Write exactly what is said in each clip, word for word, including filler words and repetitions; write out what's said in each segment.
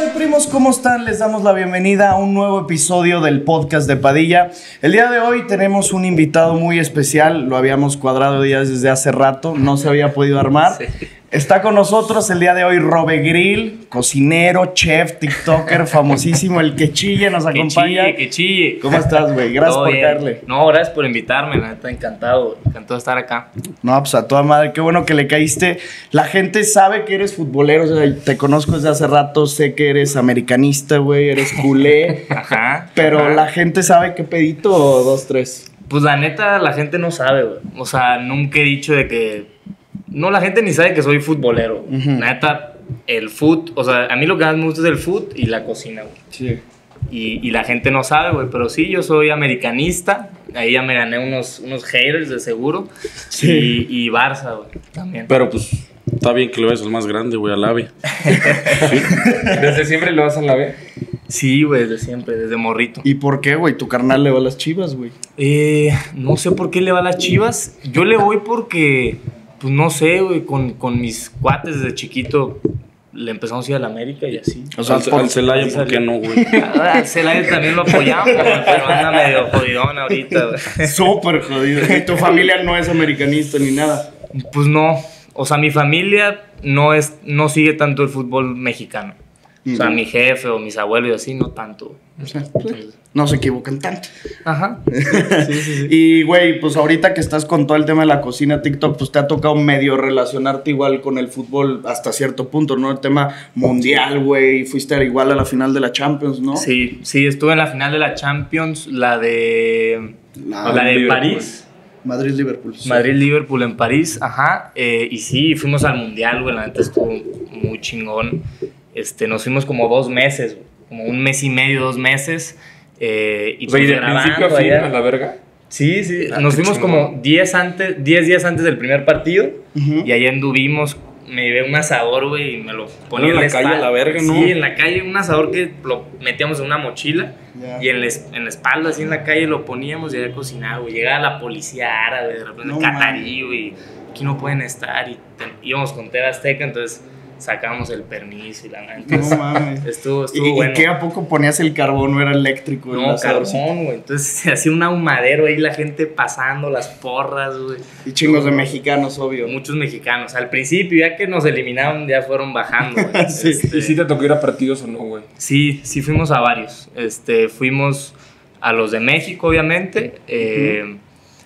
tal, primos? ¿Cómo están? Les damos la bienvenida a un nuevo episodio del podcast de Padilla. El día de hoy tenemos un invitado muy especial. Lo habíamos cuadrado ya desde hace rato, no se había podido armar. Sí. Está con nosotros el día de hoy Robe Grill, cocinero, chef, tiktoker, famosísimo, el que chille nos acompaña. Que chille, que chille. ¿Cómo estás, güey? Gracias por caerle. No, gracias por invitarme, la neta, encantado, encantado de estar acá. No, pues a toda madre, qué bueno que le caíste. La gente sabe que eres futbolero, o sea, te conozco desde hace rato, sé que eres americanista, güey, eres culé. Ajá. Pero ajá. La gente sabe qué pedito o dos, tres. Pues la neta, la gente no sabe, güey. O sea, nunca he dicho de que... No, la gente ni sabe que soy futbolero. Uh-huh. Neta, el foot, o sea, a mí lo que más me gusta es el foot y la cocina, güey. Sí. Y, y la gente no sabe, güey, pero sí, yo soy americanista. Ahí ya me gané unos, unos haters de seguro. Sí. Y, y Barça, güey, también. Pero pues, está bien que lo veas al más grande, güey, al AVE. ¿Sí? ¿Desde siempre lo vas al AVE? Sí, güey, desde siempre, desde morrito. ¿Y por qué, güey? ¿Tu carnal le va a las Chivas, güey? Eh, no sé por qué le va a las Chivas. Yo le voy porque... Pues no sé, güey, con, con mis cuates desde chiquito le empezamos a ir a la América y así. O sea, al Celaya, ¿por qué no, güey? Al Celaya también lo apoyamos, güey, pero anda medio jodidón ahorita, güey. Súper jodido. ¿Y tu familia no es americanista ni nada? Pues no, o sea, mi familia no, es, no sigue tanto el fútbol mexicano. O sea, mi jefe o mis abuelos y así, no tanto. O sea, pues, no se equivocan tanto. Ajá. Sí, sí, sí. Y, güey, pues ahorita que estás con todo el tema de la cocina TikTok, pues te ha tocado medio relacionarte igual con el fútbol hasta cierto punto, ¿no? El tema mundial, güey. Fuiste igual a la final de la Champions, ¿no? Sí, sí, estuve en la final de la Champions, la de... La, la de Liverpool. París. Madrid-Liverpool. Sí. Madrid-Liverpool en París, ajá. Eh, y sí, fuimos al mundial, güey. La neta estuvo muy chingón. Este, nos fuimos como dos meses, como un mes y medio, dos meses. Eh, y o sea, ¿y de principio a fin a la verga? Sí, sí. Ah, nos fuimos chingón. Como diez antes, diez días antes del primer partido. Uh-huh. Y ahí anduvimos. Me llevé un asador, güey, y me lo ponía en la, la calle a la verga, ¿no? Sí, en la calle, un asador que lo metíamos en una mochila. Yeah. Y en la, en la espalda, así en la calle, lo poníamos y ya cocinaba, güey. Llegaba la policía árabe, de repente no, catarí, güey. Aquí no pueden estar. Y te, íbamos con T V Azteca, entonces... Sacamos el permiso y la nada. No mames. Estuvo, estuvo ¿Y, bueno. ¿Y qué a poco ponías el carbón? ¿No era eléctrico? No, carbón, güey. Entonces se hacía un ahumadero ahí, la gente pasando, las porras, güey. Y chingos de mexicanos, obvio. Muchos mexicanos. Al principio, ya que nos eliminaron, ya fueron bajando, güey. Sí. Este, ¿Y si te tocó ir a partidos o no, güey? Sí, sí fuimos a varios. Este, fuimos a los de México, obviamente. Eh,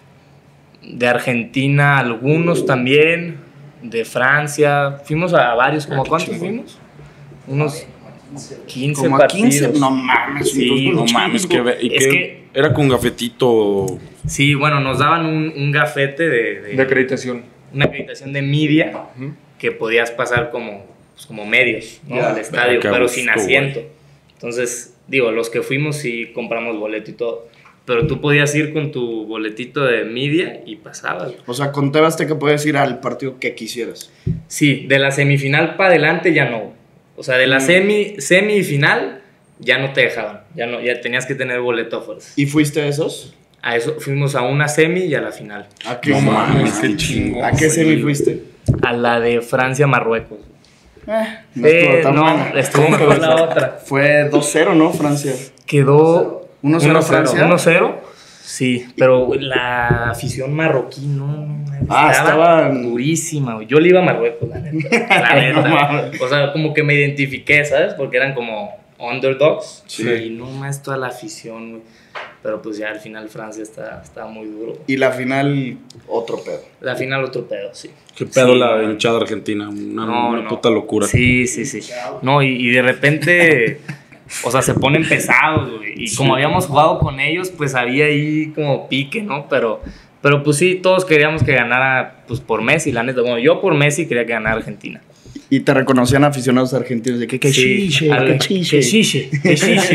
uh-huh. De Argentina, algunos también. De Francia, fuimos a varios, ¿como cuántos fuimos? Unos quince como partidos. quince, no mames. Sí, no mames, que, ¿y es qué? Que era con gafetito. Sí, bueno, nos daban un, un gafete de, de, de acreditación. Una acreditación de media, uh-huh. Que podías pasar como, pues, como medios, ¿no? Yeah, al estadio, pero, pero sin asiento. Güey. Entonces, digo, los que fuimos sí compramos boleto y todo. Pero tú podías ir con tu boletito de media y pasabas. O sea, con T V Azteca podías ir al partido que quisieras. Sí, de la semifinal para adelante ya no. O sea, de la mm. semi, semifinal ya no te dejaban. Ya, no, ya tenías que tener boleto a fuerza. ¿Y fuiste a esos? A eso fuimos a una semi y a la final. ¿A qué, no mames, qué chingo. ¿A qué semi fuiste? A la de Francia-Marruecos. Eh, no eh, estuvo tan no, buena. Estuvo mejor la otra. Fue dos cero, ¿no, Francia? Quedó... uno cero Francia. uno cero, sí, pero la afición marroquí no, no ah, estaba durísima, güey. Yo le iba a Marruecos, la neta. La neta. No, o sea, como que me identifiqué, ¿sabes? Porque eran como underdogs. Sí. Y no más toda la afición, güey. Pero pues ya al final Francia está, está muy duro. Y la final, otro pedo. La final, otro pedo, sí. Qué pedo sí, la hinchada argentina. Una, no, una no. puta locura. Sí, sí, sí. No, y, y de repente... O sea, se ponen pesados, güey. Y como sí. habíamos jugado con ellos, pues había ahí como pique, ¿no? Pero, pero pues sí, todos queríamos que ganara pues por Messi, la neta. Bueno, yo por Messi quería que ganara Argentina. Y te reconocían aficionados argentinos de que que sí, chiche, que chiche. Que chiche, que chiche.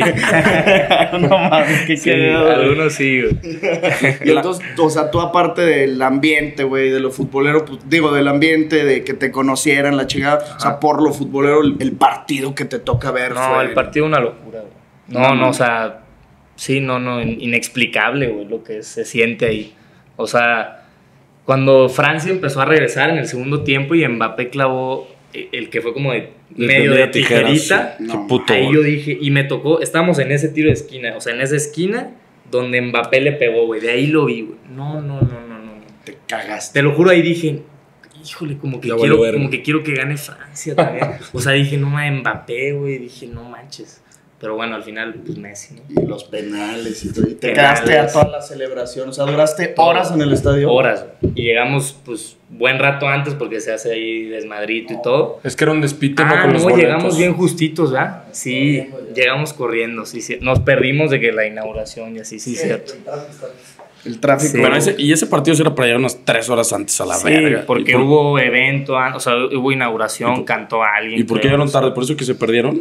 No mames, que sí, algunos sí, güey. Y entonces, o sea, tú aparte del ambiente, güey, de lo futbolero, pues, digo, del ambiente, de que te conocieran, la chingada, ajá. O sea, por lo futbolero, el, el partido que te toca ver no, fue... el partido una locura, güey. No, no, no, o sea, sí, no, no, inexplicable, güey, lo que se siente ahí. O sea, cuando Francia empezó a regresar en el segundo tiempo y Mbappé clavó... el que fue como de De medio de tijeras, tijerita, sí. No, Qué puto ahí gol. yo dije, y me tocó, estábamos en ese tiro de esquina, o sea, en esa esquina donde Mbappé le pegó, güey, de ahí lo vi, güey. No, no, no, no, no. Te cagaste. Te lo juro, ahí dije, híjole, como que, Ya quiero, valió verga. como que quiero que gane Francia también. O sea, dije, no mames, Mbappé, güey, dije, no manches. Pero bueno, al final, pues Messi, ¿no? Y los penales y todo. Y te Penales. quedaste a toda la celebración. O sea, duraste horas en el estadio. Horas, güey. Y llegamos, pues, buen rato antes porque se hace ahí desmadrito y todo. Es que era un despite, ¿no? Ah, Con los no, boletos. llegamos bien justitos, ¿verdad? Sí, llegamos corriendo, sí, sí. Nos perdimos de que la inauguración y así, sí, cierto. El tráfico. Sí. Pero ese, y ese partido sí era para llegar unas tres horas antes a la Sí, verga. porque ¿Y por, hubo evento, an- o sea, hubo inauguración, ¿Y por- cantó alguien. ¿Y por qué creo. llegaron tarde? ¿Por eso que se perdieron?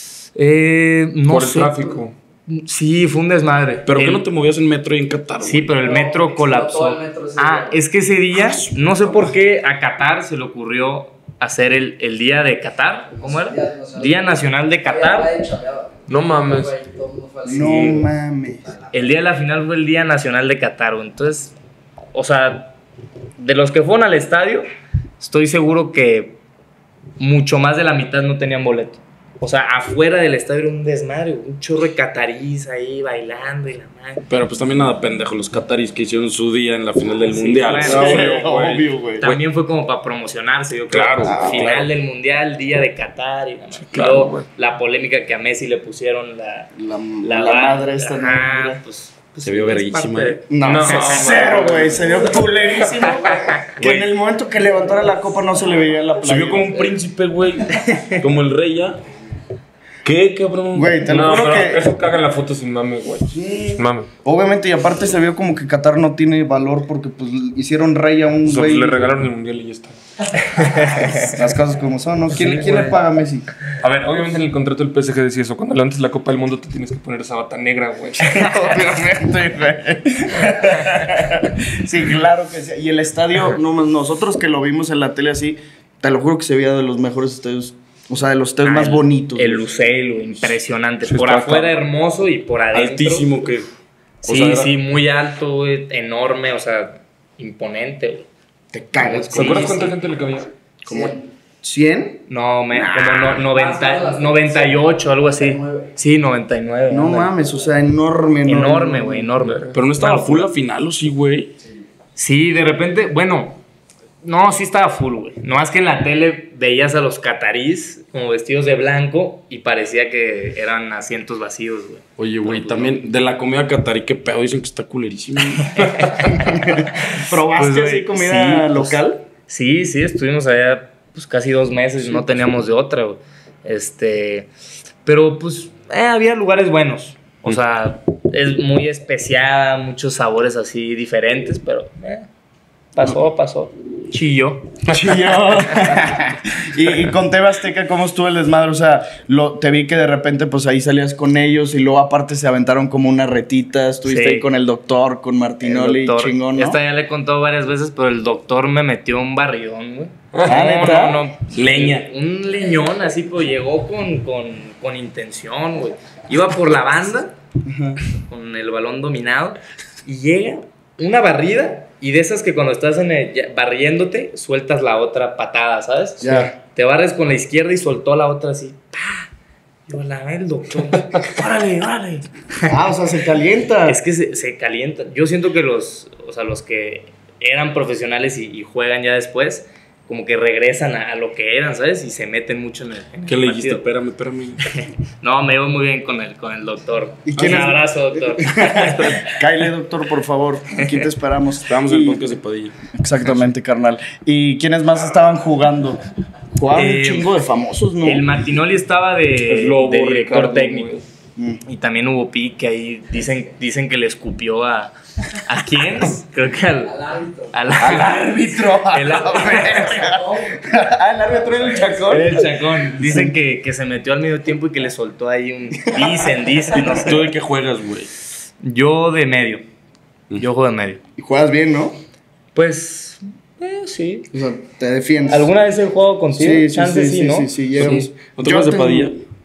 Eh, no Por el sé. tráfico. Sí, fue un desmadre. ¿Pero El- qué no te movías en metro y en Qatar? Sí, güey? pero el No, metro explotó colapsó. el metro ese Ah, día. es que ese día, no sé por qué a Qatar se le ocurrió hacer el, el día de Qatar. ¿Cómo era? Día Nacional. Día Nacional de Qatar. Nadie chambeaba. No mames. Güey, todo el mundo fue al No cine. mames. El día de la final fue el Día Nacional de Qatar, güey. Entonces, o sea, de los que fueron al estadio, estoy seguro que mucho más de la mitad no tenían boleto. O sea, afuera del estadio era un desmadre, güey, un chorro de catarís ahí bailando y la madre. Pero pues también nada pendejo, los qataris que hicieron su día en la final del Sí, mundial. bueno. Sí, Obvio, güey. obvio, güey. También fue como para promocionarse, yo creo. Claro, Pues, final claro. del mundial, día de Qatar y la madre. Y claro, luego, güey. la polémica que a Messi le pusieron la, La, la, la va- madre esta ajá, negra. pues, pues, Se vio es verguísima, parte de- eh. No, No, c- no, cero, güey. Se vio culerísimo. Que Güey. en el momento que levantara la copa no se le veía la playa. Se vio como un príncipe, güey. Como el rey ya. ¿Qué, cabrón? Güey, te lo No, juro pero que. eso caga en la foto sin mame, güey. Sin mame. Obviamente, y aparte se vio como que Qatar no tiene valor porque pues hicieron rey a un O sea, güey. le regalaron el mundial y ya está. Las cosas como son, ¿no? ¿Quién, Sí, ¿quién le güey. paga a Messi? A ver, obviamente en el contrato del P S G decía eso. Cuando levantes la Copa del Mundo te tienes que poner esa bata negra, güey. Obviamente, güey. Sí, claro que sí. Y el estadio, no, nosotros que lo vimos en la tele así, te lo juro que se veía de los mejores estadios. O sea, de los estadios más el- bonitos. El güey. Lusail, güey, impresionante. Sí, por está afuera cabrón. hermoso y por adentro. Altísimo que. o Sí, sea, era- sí, muy alto, güey, enorme, o sea, imponente, güey. Te cagas. ¿Te acuerdas Sí, cuánta sí. gente le cabía? ¿Cómo? ¿cien? No, me, Nah, como no- más noventa, todas las noventa y ocho, algo así. noventa y nueve. Sí, noventa y nueve. No ándale. mames, o sea, enorme, enorme. Enorme, güey, enorme. Pero no estaba Bueno, full la final, ¿o sí, güey? Sí, de repente, bueno, no, sí estaba full, güey. Nomás que en la tele veías a los catarís como vestidos de blanco y parecía que eran asientos vacíos, güey. Oye, güey, también de la comida catarí, qué pedo, dicen que está culerísima. ¿Probaste Pues, así güey, comida sí, pues, local? Sí, sí, estuvimos allá pues casi dos meses y no teníamos de otra, güey. Este, pero pues eh, había lugares buenos. O sea, es muy especiada, muchos sabores así diferentes, pero eh, pasó, pasó. Chilló. Chilló. y, y con T V Azteca, ¿cómo estuvo el desmadre? O sea, lo, te vi que de repente pues ahí salías con ellos y luego aparte se aventaron como unas retitas. Estuviste Sí. ahí con el doctor, con Martinoli, El doctor, chingón, ¿no? esta ya le he contado varias veces, pero el doctor me metió un barridón, güey. Ah, ¿neta? no, no. Leña. Un leñón así, pues llegó con, con, con intención, güey. Iba por la banda, con el balón dominado, y llega una barrida, y de esas que cuando estás en el- ya- barriéndote, sueltas la otra patada, ¿sabes? Ya. Te barres con la izquierda y soltó la otra así. ¡Pah! Yo la ve el doctor. ¡Órale, órale! Ah, o sea, se calienta. Es que se, se calientan. Yo siento que los, o sea, los que eran profesionales y, y juegan ya después, como que regresan a, a lo que eran, ¿sabes? Y se meten mucho en el, en el ¿Qué le dijiste? partido. Espérame, espérame. No, me llevo muy bien con el, con el doctor. ¿Y quién Un es? abrazo, doctor. Cáile, doctor, por favor. Aquí te esperamos. Estábamos en el Y- podcast de Padilla. Exactamente, carnal. ¿Y quiénes más estaban jugando? Jugaban Eh, un chingo de famosos, ¿no? El Martinoli estaba de, El Lobo, de director Ricardo, técnico. güey. Mm. Y también hubo pique ahí. Dicen, dicen que le escupió a... ¿A quién? Creo que al... Al árbitro. al- Al árbitro. a El- la verga. Ah, el árbitro era el chacón. El chacón. Dicen que, que se metió al medio tiempo y que le soltó ahí un... Dicen, dicen, no sé. ¿Tú de qué juegas, güey? Yo de medio. Yo juego de medio. Y juegas bien, ¿no? Pues, eh, sí. O sea, te defiendes. ¿Alguna vez he jugado contigo? Sí, sí, Chance sí, sí, sí, ¿no? sí, sí, llegamos. Sí. ¿No te Yo acuerdas de tengo- Padilla?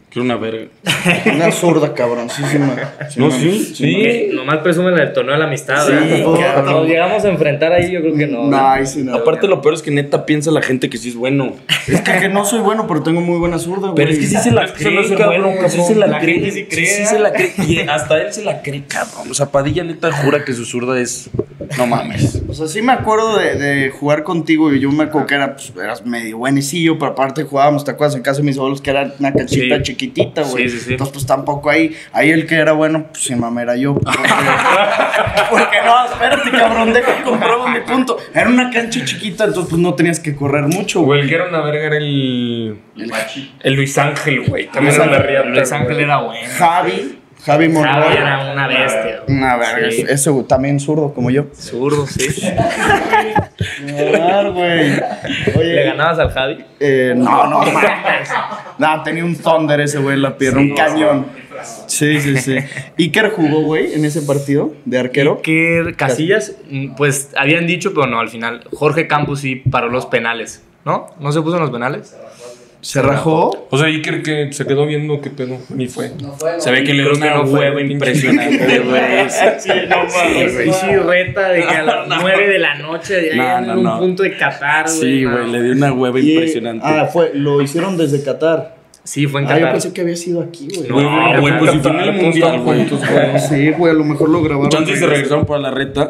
Quiero una verga. Una zurda, cabrón. Sí, sí, man. Sí, No, man. sí, Sí, sí. nomás presumen el torneo de la amistad. Sí, ¿verdad? cabrón. Nos llegamos a enfrentar ahí, yo creo que no. No, ahí sí no. Aparte, lo peor es que neta piensa la gente que sí es bueno. Es que, que no soy bueno, pero tengo muy buena zurda, güey. Pero es que sí se la Es que eso no cree, es ser cabrón. bueno, Sí cabrón. se la La cree. gente sí Sí, cree, sí ¿eh? se la cree. Y hasta él se la cree, cabrón. O sea, Padilla neta jura que su zurda es... No mames. O sea, sí me acuerdo de, de jugar contigo y yo me acuerdo que era, pues, eras medio buenecillo, pero aparte jugábamos, ¿te acuerdas? En casa de mis abuelos que era una canchita Sí. chiquitita, güey. Sí, sí, sí. Entonces, pues tampoco ahí, ahí el que era bueno, pues sin mamá era yo. Porque, porque no, espérate, cabrón, deja comprar mi punto. Era una cancha chiquita, entonces pues no tenías que correr mucho, Güey, güey. el que era una verga era el. El El Luis Ángel, güey. También Luis era una Ángel. riata. Luis Ángel güey. era bueno. Javi, Javi Monroy. Javi era una bestia. Una verga, Sí. ese güey, también zurdo como yo. Zurdo, sí. Claro, güey. Oye, ¿Le ganabas al Javi? Eh, no, no, mames. No, tenía un thunder ese güey en la pierna, un cañón. Sí, sí, sí. ¿Iker jugó, güey, en ese partido de arquero? ¿Qué Casillas? Pues habían dicho, pero no, al final. Jorge Campos sí paró los penales, ¿no? ¿No se puso en los penales? ¿Se rajó? O sea, Iker que se quedó viendo qué pedo. Ni fue. Se ve que le dio Creo que una no fue, hueva pinche. impresionante, güey. Sí, no mames. Pinche reta de que a las nueve de la noche ya No, ya no, en un no. punto de Qatar, güey. Sí, no. güey, le dio una hueva Y- impresionante. Ah, fue, lo hicieron desde Qatar. Sí, fue en Ah, yo Qatar. pensé que había sido aquí, güey. No, Güey, no, güey, no, pues no, si fue en el mundial, güey. Sí, güey, a lo mejor lo grabaron. Chances se regresaron para la reta.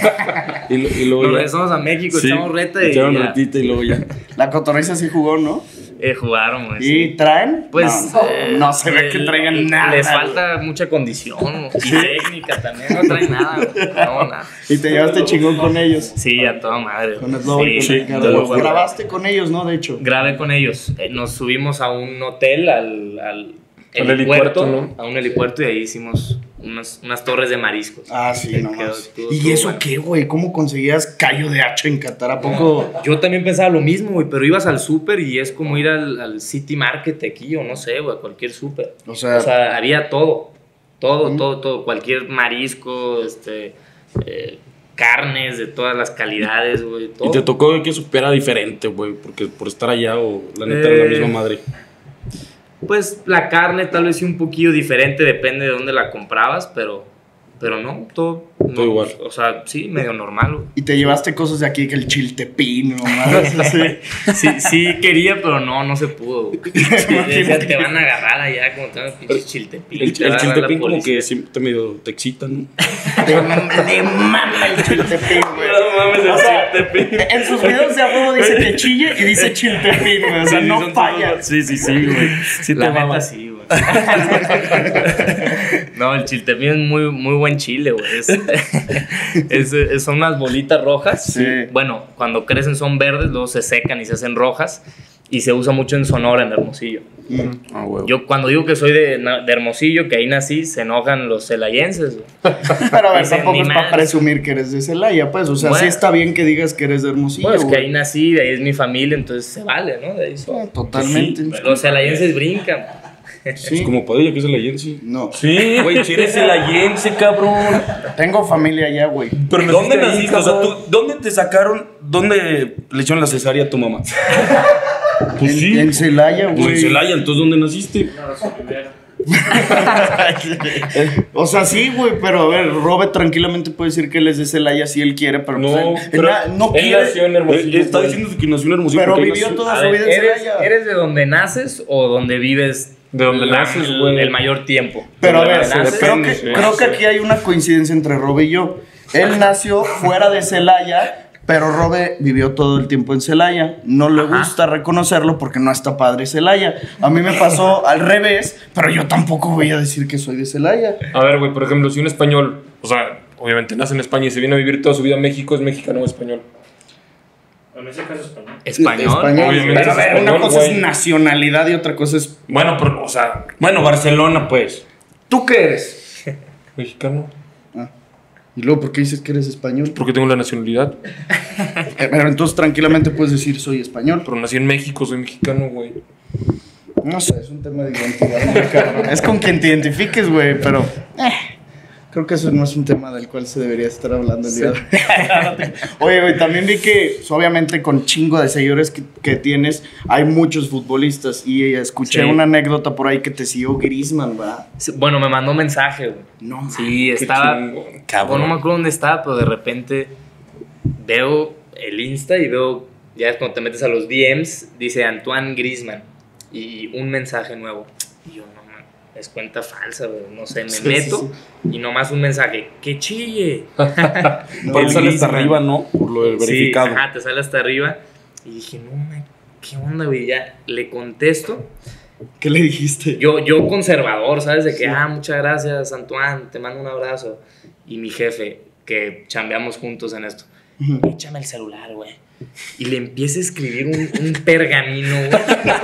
y, lo- y luego Nos ya- regresamos a México, Sí, echamos reta y echaron ya. retita y luego ya. La cotorriza sí jugó, ¿no? Eh, jugaron, güey. ¿Y sí. traen? Pues no, eh, no se ve que eh, traigan nada. Les falta mucha condición y técnica también. No traen nada, güey. No, nada. Y te llevaste chingón con ellos. Sí, a toda madre. Con Slobo y con Sí, Ricardo. te lo juro. Grabaste con ellos, ¿no? De hecho. Grabé con ellos. Eh, nos subimos a un hotel, al, al Al helipuerto, helipuerto, ¿no? a un helipuerto y ahí hicimos unas, unas torres de mariscos. Ah, sí, Que no quedó- más. estuvo- ¿Y estuvo eso bueno. qué, güey? ¿Cómo conseguías callo de hacha en Qatar? ¿A poco? Yo también pensaba lo mismo, güey, pero ibas al súper y es como ir al, al City Market aquí o no sé, güey, a cualquier súper. O sea- o sea, había todo, todo, Ujú. todo, todo, cualquier marisco, este, eh, carnes de todas las calidades, güey, todo. Y te tocó que supiera diferente, güey, porque por estar allá o la neta era la Eh, misma madre. Pues la carne tal vez sí un poquillo diferente, depende de dónde la comprabas, pero, pero no, todo, no, Todo igual. O sea, sí, medio normal, güey. Y te llevaste cosas de aquí, que el chiltepín, o más. Sí. Sí, sí quería, pero no, no se pudo. güey. Decían, te van a agarrar allá como te van a pinche chiltepín. El, te va el a agarrar la chiltepín como policía. que siempre medio te excita, ¿no? Te, te mama el chiltepín, güey. No mames, el O sea, chiltepín. En sus videos de a huevo dice que chille y dice chiltepín, güey. O sea, Sí, no son falla. todos- Sí, sí, sí, güey. Sí La te neta mama. sí, güey. No, el chiltepín es muy, muy buen chile, güey. Es, es- es- son unas bolitas rojas. Sí. Bueno, cuando crecen son verdes, luego se secan y se hacen rojas. Y se usa mucho en Sonora, en Hermosillo. Ah, güey. Yo cuando digo que soy de, de Hermosillo, que ahí nací, se enojan los celayenses, güey. Pero a ver, Dicen, tampoco ni es para madres. presumir que eres de Celaya, pues. O sea, Bueno. sí está bien que digas que eres de Hermosillo, Pues que güey. ahí nací, de ahí es mi familia, entonces se vale, ¿no? De ahí soy. Ah, totalmente. Los celayenses brincan. Sí. Es como Padilla, que es el ayense. No. Sí, güey, si eres el ayense, cabrón. Tengo familia allá, güey. Pero ¿dónde naciste ahí, naciste? O sea, cabrón. tú, ¿dónde te sacaron? ¿Dónde le hicieron la cesárea a tu mamá? Pues En, sí. en Celaya, Pues en güey. Celaya, entonces ¿dónde naciste? O sea, sí, güey, pero a ver, Robert tranquilamente puede decir que él es de Celaya si él quiere, pero No, pues, él- él pero na- no Él quiere. nació en Eh, Hermosillo. Está güey. diciendo que nació en Hermosillo. Pero porque él vivió nació- toda A su ver, vida en ¿eres, Celaya. ¿eres de donde naces o donde vives De donde la- naces, güey. el mayor tiempo? Pero a ¿Donde ver, naces? creo que, Depende, creo sí. que aquí hay una coincidencia entre Robe y yo. Él nació fuera de Celaya, pero Robe vivió todo el tiempo en Celaya. No le Ajá. gusta reconocerlo porque no está padre Celaya. A mí me pasó al revés, pero yo tampoco voy a decir que soy de Celaya. A ver, güey, por ejemplo, si un español, o sea, obviamente nace en España y se viene a vivir toda su vida a México, ¿es mexicano o español? Español. Obviamente Pero a es ver, una español, cosa es güey. nacionalidad y otra cosa es... Bueno, pero, o sea, Bueno, Barcelona, pues. ¿Tú qué eres? mexicano. Ah. Y luego, ¿por qué dices que eres español? Porque tengo la nacionalidad. Eh, pero entonces tranquilamente puedes decir soy español. Pero nací en México, soy mexicano, güey. No sé, es un tema de identidad. muy cabrón. Es con quien te identifiques, güey, pero... eh, Creo que eso no es un tema del cual se debería estar hablando el día de hoy. Oye, güey, también vi que, pues, obviamente, con chingo de seguidores que, que tienes, hay muchos futbolistas. Y escuché Sí. una anécdota por ahí que te siguió Griezmann, ¿verdad? Sí, bueno, me mandó un mensaje, güey. No, Sí, Qué estaba. chingón. Cabrón. No me acuerdo dónde estaba, pero de repente veo el Insta y veo, ya es cuando te metes a los D Ms, dice Antoine Griezmann y un mensaje nuevo. Y yo, no, man, es cuenta falsa, güey, no sé, me Sí, meto sí, y nomás un mensaje, ¡que chille! No, Por eso sale hasta Griezmann. arriba, ¿no? Por lo del verificado. Sí, ajá, te sale hasta arriba. Y dije, no, man, ¿qué onda, güey? Ya le contesto. ¿Qué le dijiste? Yo, yo conservador, ¿sabes? De que, ah, muchas gracias, Antoine, te mando un abrazo. Y mi jefe, que chambeamos juntos en esto, échame el celular, güey. Y le empieza a escribir un, un pergamino, güey.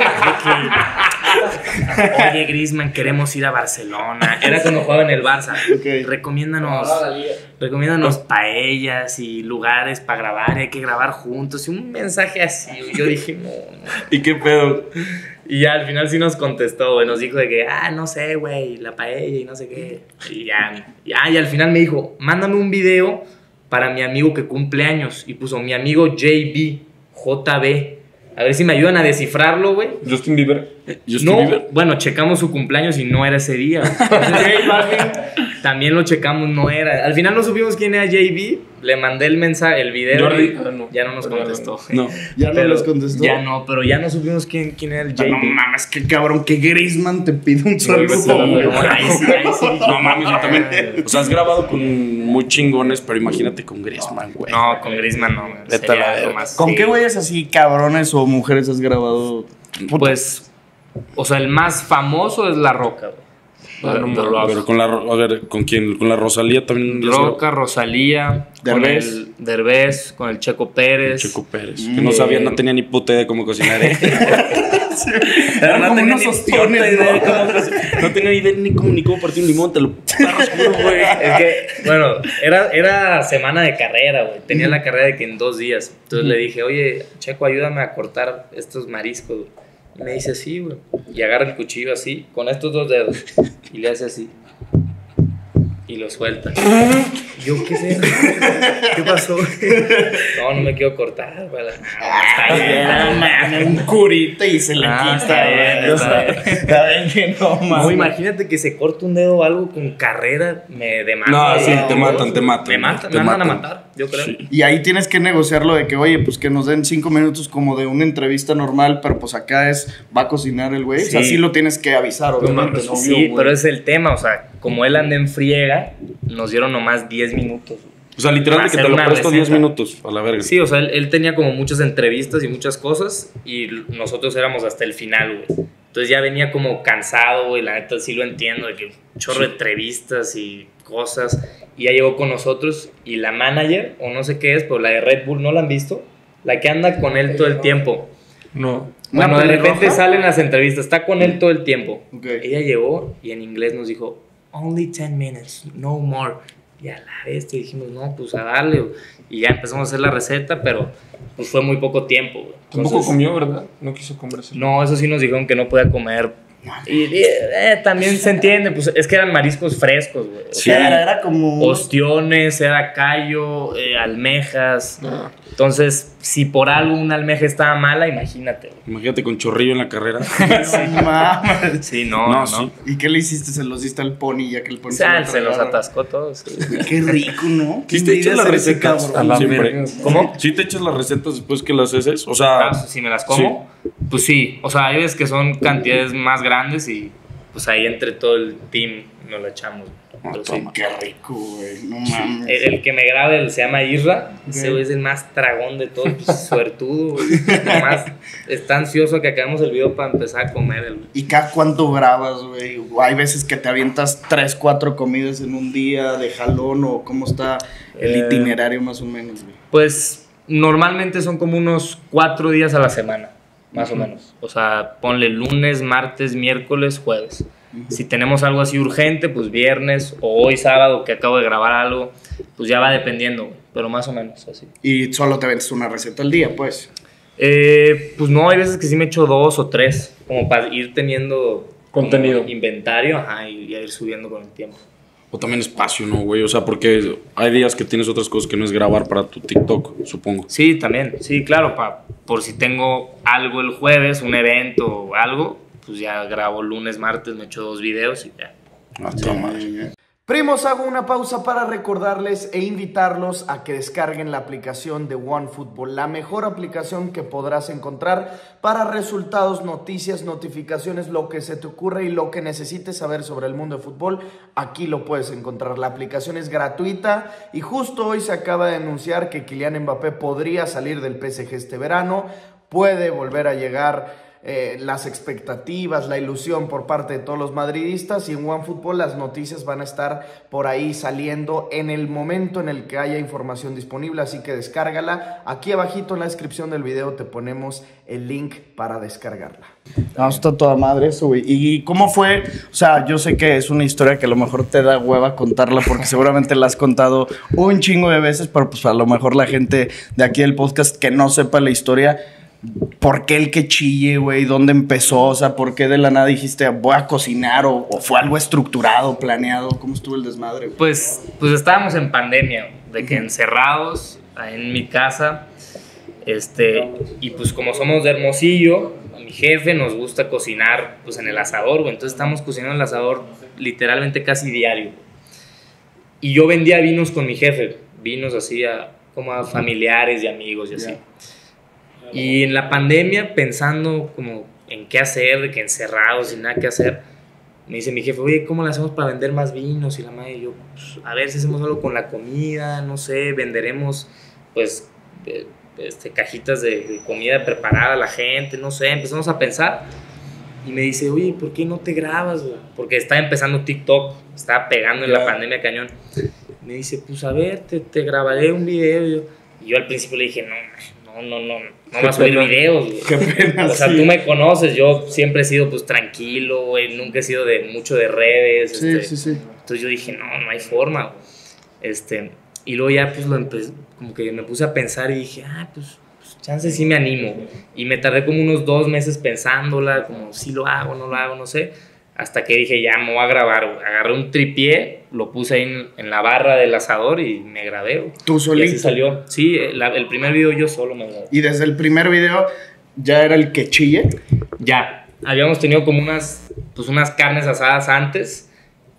De que, oye, Griezmann, queremos ir a Barcelona. Era cuando jugaba en el Barça. Ok. Recomiéndanos, recomiéndanos paellas y lugares para grabar. Y hay que grabar juntos. Y un mensaje así, güey. Yo dije, no, no. ¿Y qué pedo? Y ya al final sí nos contestó, güey. Nos dijo de que, ah, no sé, güey, la paella y no sé qué. Y ya, ya, y al final me dijo, mándame un video para mi amigo que cumple años. Y puso mi amigo J B, J B. A ver si me ayudan a descifrarlo, güey. Justin Bieber. Justin No, Bieber. bueno, checamos su cumpleaños y no era ese día. Entonces, J Balvin también lo checamos, no era. Al final no supimos quién era J B. Le mandé el mensaje, el video. Jordi. y Ah, no. ya no nos contestó. No. ¿Ya no Pero les contestó? Ya no, pero ya no supimos quién, quién era el J B. No mames, qué cabrón, que Griezmann te pide un vuelve a ser saludo. la güey. No, ahí sí, ahí sí. No mames, yo también. O sea, has grabado con muy chingones, pero imagínate con Griezmann, güey. No, con Griezmann no. Vete a sería la algo verga. más. ¿Con Sí. qué güeyes así cabrones o mujeres has grabado? Pues, o sea, el más famoso es La Roca, güey. Ah, no, The no, Rock. Pero con la, a ver, ¿con quién? Con la Rosalía también. ya Roca, Rosalía, con Derbez. el Derbez, con el Checo Pérez. Checo Pérez. Que no sabía, no tenía ni puta idea de cómo cocinar. ¿eh? Eran no como tenía unos ni ostiones, puta idea de ¿no? cómo cocinar. No tenía idea ni cómo, ni cómo partir un limón, te lo perras, güey. Es que, bueno, era, era semana de carrera, güey. Tenía la carrera de que en dos días. Entonces le dije, oye, Checo, ayúdame a cortar estos mariscos, güey. Y me dice, sí, güey. Y agarra el cuchillo así, con estos dos dedos. Y le hace así. Y lo suelta. Y yo, ¿qué es eso? ¿Qué pasó? No, no me quiero cortar, güey. No, está bien. No mames, un curita y se le Ah, quita, está bien, güey. O está sea, bien. está bien que no mames. No, imagínate que se corta un dedo o algo con carrera, me demandan. No, sí, te matan, te matan, Me matan, te me mandan a matan. matar, yo creo. Sí. Y ahí tienes que negociarlo de que, oye, pues que nos den cinco minutos como de una entrevista normal, pero pues acá es, va a cocinar el güey. Sí. O sea, sí lo tienes que avisar, obviamente, mames, ¿no? obvio. Sí, güey. pero es el tema, o sea, como él anda en friega, nos dieron nomás diez minutos. O sea, literal, de que Hacer te lo una presto receta. diez minutos a la verga. Sí, o sea, él, él tenía como muchas entrevistas y muchas cosas y nosotros éramos hasta el final, güey. Entonces ya venía como cansado, güey, la neta sí lo entiendo, de que un chorro de entrevistas y cosas. Y ya llegó con nosotros y la manager, o no sé qué es, pero la de Red Bull, ¿no la han visto? La que anda con él todo el tiempo. No. Bueno, ¿Una de repente pelirroja? salen las entrevistas, está con él todo el tiempo. Ok. Ella llegó y en inglés nos dijo, only ten minutes, no more. Y a la vez dijimos, no, pues a darle. güey. Y ya empezamos a hacer la receta, pero pues fue muy poco tiempo. güey. Tampoco Entonces, comió, ¿verdad? No quiso comerse. no, eso sí nos dijeron que no podía comer. Y eh, también se entiende, pues es que eran mariscos frescos, güey. O Sí, sea, era, era como... ostiones, era callo, eh, almejas. No. Entonces, si por algo una almeja estaba mala, imagínate. güey. Imagínate con chorrillo en la carrera. No mames. Sí, no, No, no. sí. ¿Y qué le hiciste? ¿Se los diste al pony ya que el pony O sea, se los tragaron? atascó todos. Qué rico, ¿no? Qué ¿Sí te envidia echas las ser ese recetas? cabrón. A la Siempre. verga. ¿Cómo? ¿Sí te echas las recetas después que las haces? O sea, Ah, si me las como, pues sí. O sea, hay veces que son cantidades más grandes y pues ahí entre todo el team nos lo echamos. Pero sí. toma. Qué rico, güey. No mames. El, el que me grabe el- se llama Isra. Ese Ok. güey es el más tragón de todos, pues, suertudo. güey. Nomás está ansioso que acabemos el video para empezar a comer. El, ¿Y cada cuánto grabas, güey? O hay veces que te avientas tres, cuatro comidas en un día de jalón, o cómo está el Eh. itinerario más o menos, güey. Pues normalmente son como unos cuatro días a la semana, más o menos. O sea, ponle lunes, martes, miércoles, jueves. Si tenemos algo así urgente, pues viernes o hoy sábado que acabo de grabar algo, pues ya va dependiendo, güey, pero más o menos así. Y solo te vendes una receta al día, pues. Eh, pues no, hay veces que sí me echo dos o tres, como para ir teniendo como Contenido. inventario, ajá, y, y a ir subiendo con el tiempo. O también espacio, ¿no, güey? O sea, porque hay días que tienes otras cosas que no es grabar para tu TikTok, supongo. Sí, también. Sí, claro, pa, por si tengo algo el jueves, un evento o algo, pues ya grabo lunes, martes, me echo dos videos y ya. Ah, está mal. Primos, hago una pausa para recordarles e invitarlos a que descarguen la aplicación de OneFootball, la mejor aplicación que podrás encontrar para resultados, noticias, notificaciones, lo que se te ocurra y lo que necesites saber sobre el mundo de fútbol, aquí lo puedes encontrar. La aplicación es gratuita y justo hoy se acaba de anunciar que Kylian Mbappé podría salir del P S G este verano, puede volver a llegar Eh, las expectativas, la ilusión por parte de todos los madridistas, y en OneFootball las noticias van a estar por ahí saliendo en el momento en el que haya información disponible, así que descárgala. Aquí abajito en la descripción del video te ponemos el link para descargarla. No, está toda madre eso, güey. ¿Y cómo fue? O sea, yo sé que es una historia que a lo mejor te da hueva contarla porque seguramente la has contado un chingo de veces, pero pues a lo mejor la gente de aquí del podcast que no sepa la historia, ¿por qué el que chille, güey? ¿Dónde empezó? O sea, ¿por qué de la nada dijiste voy a cocinar? ¿O, o fue algo estructurado, planeado? ¿Cómo estuvo el desmadre, güey? Pues, pues estábamos en pandemia, de que encerrados en mi casa, este, y pues como somos de Hermosillo, a mi jefe nos gusta cocinar pues en el asador, güey. Entonces estamos cocinando en el asador literalmente casi diario. Y yo vendía vinos con mi jefe, vinos así a, como a familiares y amigos y así. Yeah. Y en la pandemia, pensando como en qué hacer, de que encerrados, sin nada que hacer, me dice mi jefe, oye, ¿cómo le hacemos para vender más vinos? Y la madre, y yo, pues, a ver si hacemos algo con la comida, no sé, venderemos, pues, eh, este, cajitas de, de comida preparada a la gente, no sé, empezamos a pensar. Y me dice, oye, ¿por qué no te grabas, güey? Porque estaba empezando TikTok, estaba pegando en la pandemia cañón. Me dice, pues, a ver, te, te grabaré un video. Y yo, y yo al principio le dije, no, no, no, no, no vas a subir videos, güey. Qué pena, o sea, sí. Tú me conoces, yo siempre he sido pues tranquilo, güey, nunca he sido de mucho de redes. Sí, este, sí, sí. Entonces yo dije, no, no hay forma, güey. Este, y luego ya pues lo empecé, como que me puse a pensar y dije, ah, pues, pues chance sí me animo. Y me tardé como unos dos meses pensándola, como si lo hago, no lo hago, no sé. Hasta que dije, ya me voy a grabar, güey. Agarré un tripié, lo puse ahí en, en la barra del asador y me grabé, güey. ¿Tú solito? Y así salió. Sí, la, el primer video yo solo me grabé. ¿Y desde el primer video ya era el que chille? Ya. Habíamos tenido como unas, pues unas carnes asadas antes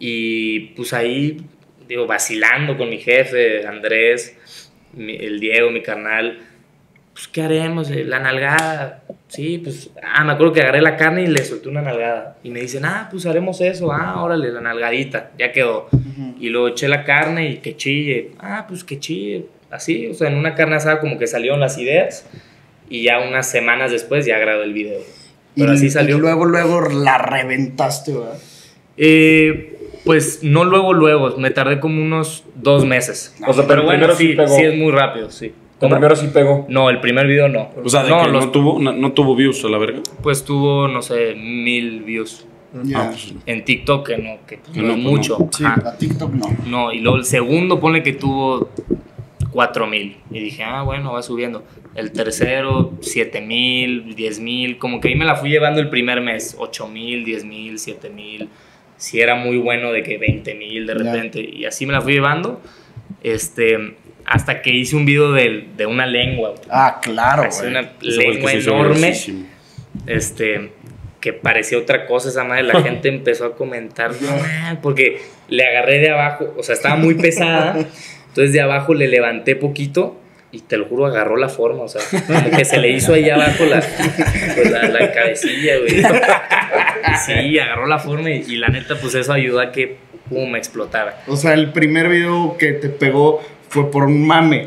y pues ahí, digo, vacilando con mi jefe, Andrés, mi, el Diego, mi carnal. Pues, ¿qué haremos? La nalgada. Sí, pues, ah, me acuerdo que agarré la carne y le solté una nalgada. Y me dicen, ah, pues haremos eso. Ah, órale, la nalgadita. Ya quedó. Uh-huh. Y luego eché la carne y que chille. Ah, pues que chille. Así, o sea, en una carne asada como que salieron las ideas. Y ya unas semanas después ya grabé el video. Pero y, así salió. Y luego, luego la reventaste, ¿verdad? Eh... Pues no luego, luego. Me tardé como unos dos meses. O sea, pero, pero bueno, sí, sí, sí es muy rápido, sí. ¿El primero sí pegó? No, el primer video no. O sea, de no, que los, no, tuvo, no, no tuvo views a la verga. Pues tuvo, no sé, mil views. Yeah. Ah, pues, en TikTok, que no, que pues, que no, no es pues mucho. No. Sí, a TikTok no. No, y luego el segundo, ponle que tuvo cuatro mil. Y dije, ah, bueno, va subiendo. El tercero, siete mil, diez mil. Como que ahí me la fui llevando el primer mes. ocho mil, diez mil, siete mil. Si era muy bueno de que veinte mil de repente. Yeah. Y así me la fui llevando. Este... Hasta que hice un video de, de una lengua. Ah, claro, güey. Una Eso lengua enorme. Este, que parecía otra cosa. Esa madre, la gente empezó a comentar. No, porque le agarré de abajo. O sea, estaba muy pesada. Entonces de abajo le levanté poquito. Y te lo juro, agarró la forma. O sea, como que se le hizo ahí abajo la, pues la, la cabecilla, güey. Sí, agarró la forma. Y, y la neta, pues eso ayudó a que pum, explotara. O sea, el primer video que te pegó fue por un mame.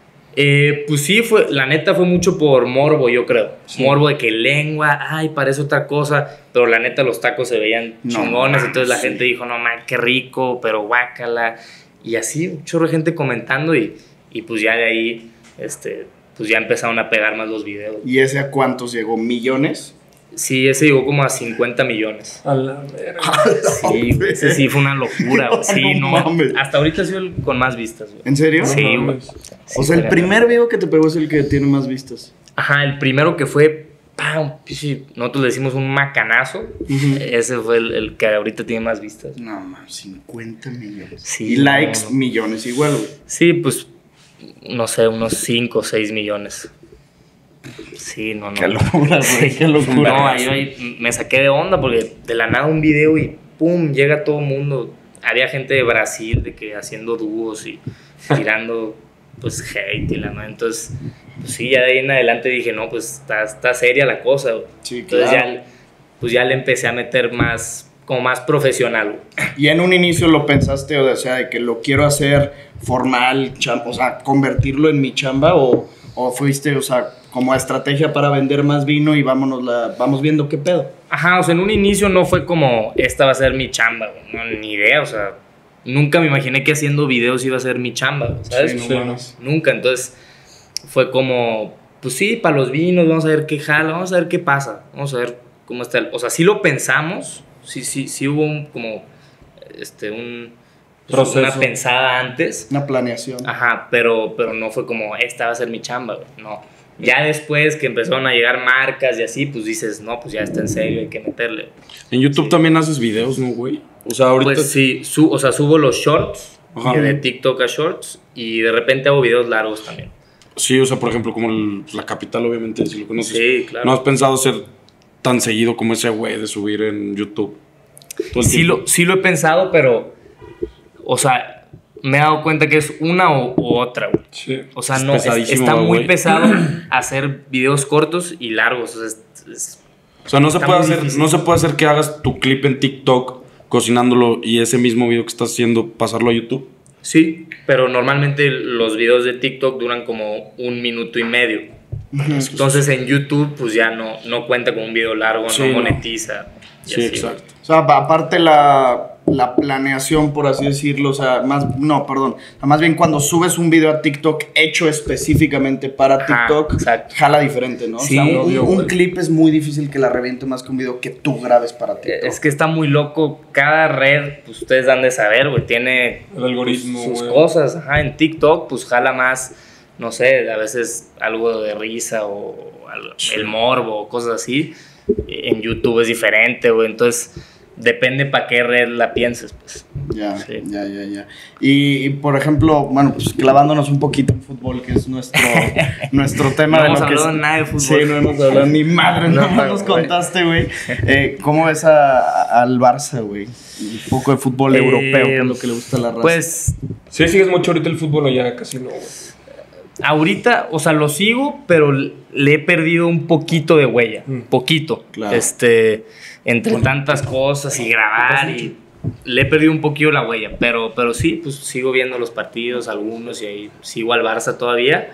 Eh, pues sí, fue, la neta fue mucho por morbo, yo creo. Sí. Morbo de que lengua, ay, parece otra cosa. Pero la neta los tacos se veían no, chingones. Man, entonces la sí. gente dijo, no, man, qué rico, pero guácala. Y así, un chorro de gente comentando. Y, y pues ya de ahí, este, pues ya empezaron a pegar más los videos. ¿Y ese a cuántos llegó? ¿Millones? Sí, ese llegó como a cincuenta millones. A la verga. Sí, ese sí fue una locura, güey. Sí, no, no hasta ahorita ha sido el con más vistas, güey. ¿En serio? Sí, no, güey. Sí, o sea, el primer video que te pegó es el que tiene más vistas. Ajá, el primero que fue ¡pam! Sí, nosotros le decimos un macanazo. Uh-huh. Ese fue el, el que ahorita tiene más vistas. No, man, cincuenta millones. Sí, y likes, no, millones igual, güey. Sí, pues, no sé, unos cinco o seis millones. Sí, no, no. Qué locura, güey, sí. qué locura. No, ahí, ahí me saqué de onda porque de la nada un video y ¡pum! Llega todo el mundo. Había gente de Brasil de que haciendo dúos y tirando, pues, hate y la madre. Entonces, pues sí, ya de ahí en adelante dije, no, pues, está, está seria la cosa, güey. Sí, Entonces claro. ya, pues ya le empecé a meter más, como más profesional, güey. Y en un inicio lo pensaste, o sea, de que lo quiero hacer formal, chamba, o sea, convertirlo en mi chamba, o, o fuiste, o sea, como estrategia para vender más vino y vámonos la, vamos viendo qué pedo. Ajá, o sea, en un inicio no fue como, esta va a ser mi chamba, güey, no, ni idea, o sea, nunca me imaginé que haciendo videos iba a ser mi chamba, ¿sabes? Sí, no, sí. Nunca, entonces fue como, pues sí, para los vinos, vamos a ver qué jala, vamos a ver qué pasa, vamos a ver cómo está, el, o sea, sí lo pensamos, sí, sí, sí hubo un, como, este, un... Proceso. Una pensada antes. Una planeación. Ajá, pero, pero no fue como, esta va a ser mi chamba, güey, no. Ya después que empezaron a llegar marcas y así, pues dices, no, pues ya está en serio, hay que meterle. En YouTube sí. también haces videos, ¿no, güey? O sea, ahorita... Pues sí, su, o sea, subo los shorts, de TikTok a shorts, y de repente hago videos largos también. Sí, o sea, por ejemplo, como el, La Capital, obviamente, si lo conoces. Sí, claro. ¿No has pensado ser tan seguido como ese güey de subir en YouTube? Sí lo, sí lo he pensado, pero, o sea... me he dado cuenta que es una o, o otra, güey. Sí. O sea, no, es, está muy güey. pesado hacer videos cortos y largos. O sea, es, es, o sea no, se puede hacer, no se puede hacer que hagas tu clip en TikTok cocinándolo y ese mismo video que estás haciendo pasarlo a YouTube. Sí, pero normalmente los videos de TikTok duran como un minuto y medio. Entonces en YouTube pues ya no, no cuenta con un video largo, sí, no monetiza. No. Sí, así, exacto. O sea, aparte la, la planeación, por así decirlo, o sea, más, no, perdón, o sea, más bien cuando subes un video a TikTok hecho específicamente para TikTok, Ajá, jala diferente, ¿no? Sí, o sea, un, obvio, un clip es muy difícil que la reviente más que un video que tú grabes para TikTok. Es que está muy loco, cada red, pues ustedes dan de saber, güey, tiene el algoritmo, sus güey. cosas. Ajá, en TikTok, pues jala más, no sé, a veces algo de risa o algo, sí. el morbo o cosas así. En YouTube es diferente, güey, entonces depende para qué red la pienses, pues. Ya, sí. ya, ya, ya. Y, y, por ejemplo, bueno, pues clavándonos un poquito en fútbol, que es nuestro, nuestro tema. No de hemos lo que hablado es, nada de fútbol. Sí, no hemos hablado ni madre, no, no nos contaste, güey. Eh, ¿Cómo ves a, al Barça, güey? Un poco de fútbol eh, europeo, que es lo que le gusta a la raza. Pues... ¿Sí sigues mucho ahorita el fútbol o ya casi no, güey? Ahorita, o sea, lo sigo, pero le he perdido un poquito de huella. Mm. Poquito. Claro. Este, entre bueno, tantas cosas y grabar y... Le he perdido un poquito la huella, pero, pero sí, pues sigo viendo los partidos, algunos, y ahí sigo al Barça todavía.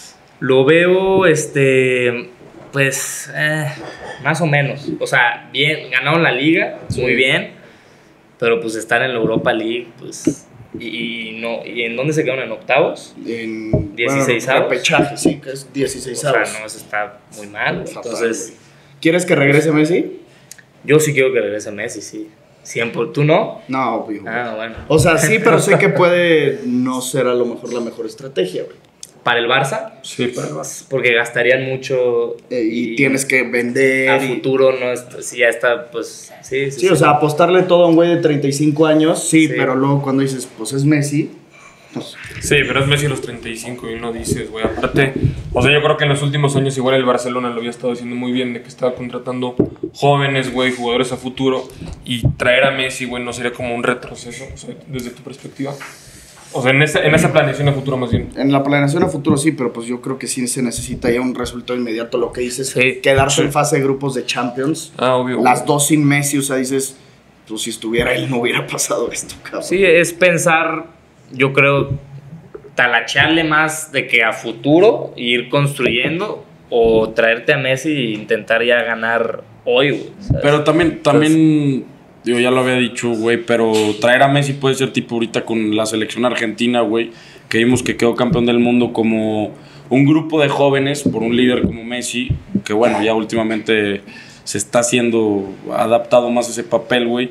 Lo veo, este, pues, eh, más o menos. O sea, bien, ganaron la Liga, sí. muy bien, pero pues estar en la Europa League, pues... Y, no, ¿Y en dónde se quedaron? ¿En octavos? En dieciseisavos. Bueno, repechaje, sí, que es dieciseisavos. O sea, no, eso está muy mal. Entonces, ¿quieres que regrese Messi? Yo sí quiero que regrese Messi, sí. Siempre. ¿Tú no? No, obvio. Ah, bueno. O sea, sí, pero sé que puede no ser a lo mejor la mejor estrategia, güey. ¿Para el Barça? Sí, para el Barça. Porque gastarían mucho. Eh, y, y tienes que vender. A y... futuro, no es, si ya está, pues. Sí, sí. Sí, sí, o sí. sea, apostarle todo a un güey de treinta y cinco años, sí, sí, pero luego cuando dices, pues es Messi. Pues... Sí, pero es Messi a los treinta y cinco y no dices, güey. Aparte, o sea, yo creo que en los últimos años igual el Barcelona lo había estado haciendo muy bien, de que estaba contratando jóvenes, güey, jugadores a futuro. Y traer a Messi, güey, no sería como un retroceso, o sea, desde tu perspectiva. O sea, en esa, en esa planeación a futuro más bien. En la planeación a futuro sí, pero pues yo creo que sí se necesita ya un resultado inmediato. Lo que dices, sí, quedarse sí. en fase de grupos de Champions. Ah, obvio. Las obvio. dos sin Messi, o sea, dices, pues si estuviera él no hubiera pasado esto, cabrón. Sí, es pensar, yo creo, talachearle más de que a futuro, ir construyendo, o traerte a Messi e intentar ya ganar hoy, güey. Pero también, también... Entonces, digo, ya lo había dicho, güey, pero traer a Messi puede ser tipo ahorita con la selección argentina, güey, que vimos que quedó campeón del mundo como un grupo de jóvenes por un líder como Messi, que bueno, ya últimamente se está haciendo, adaptado más a ese papel, güey,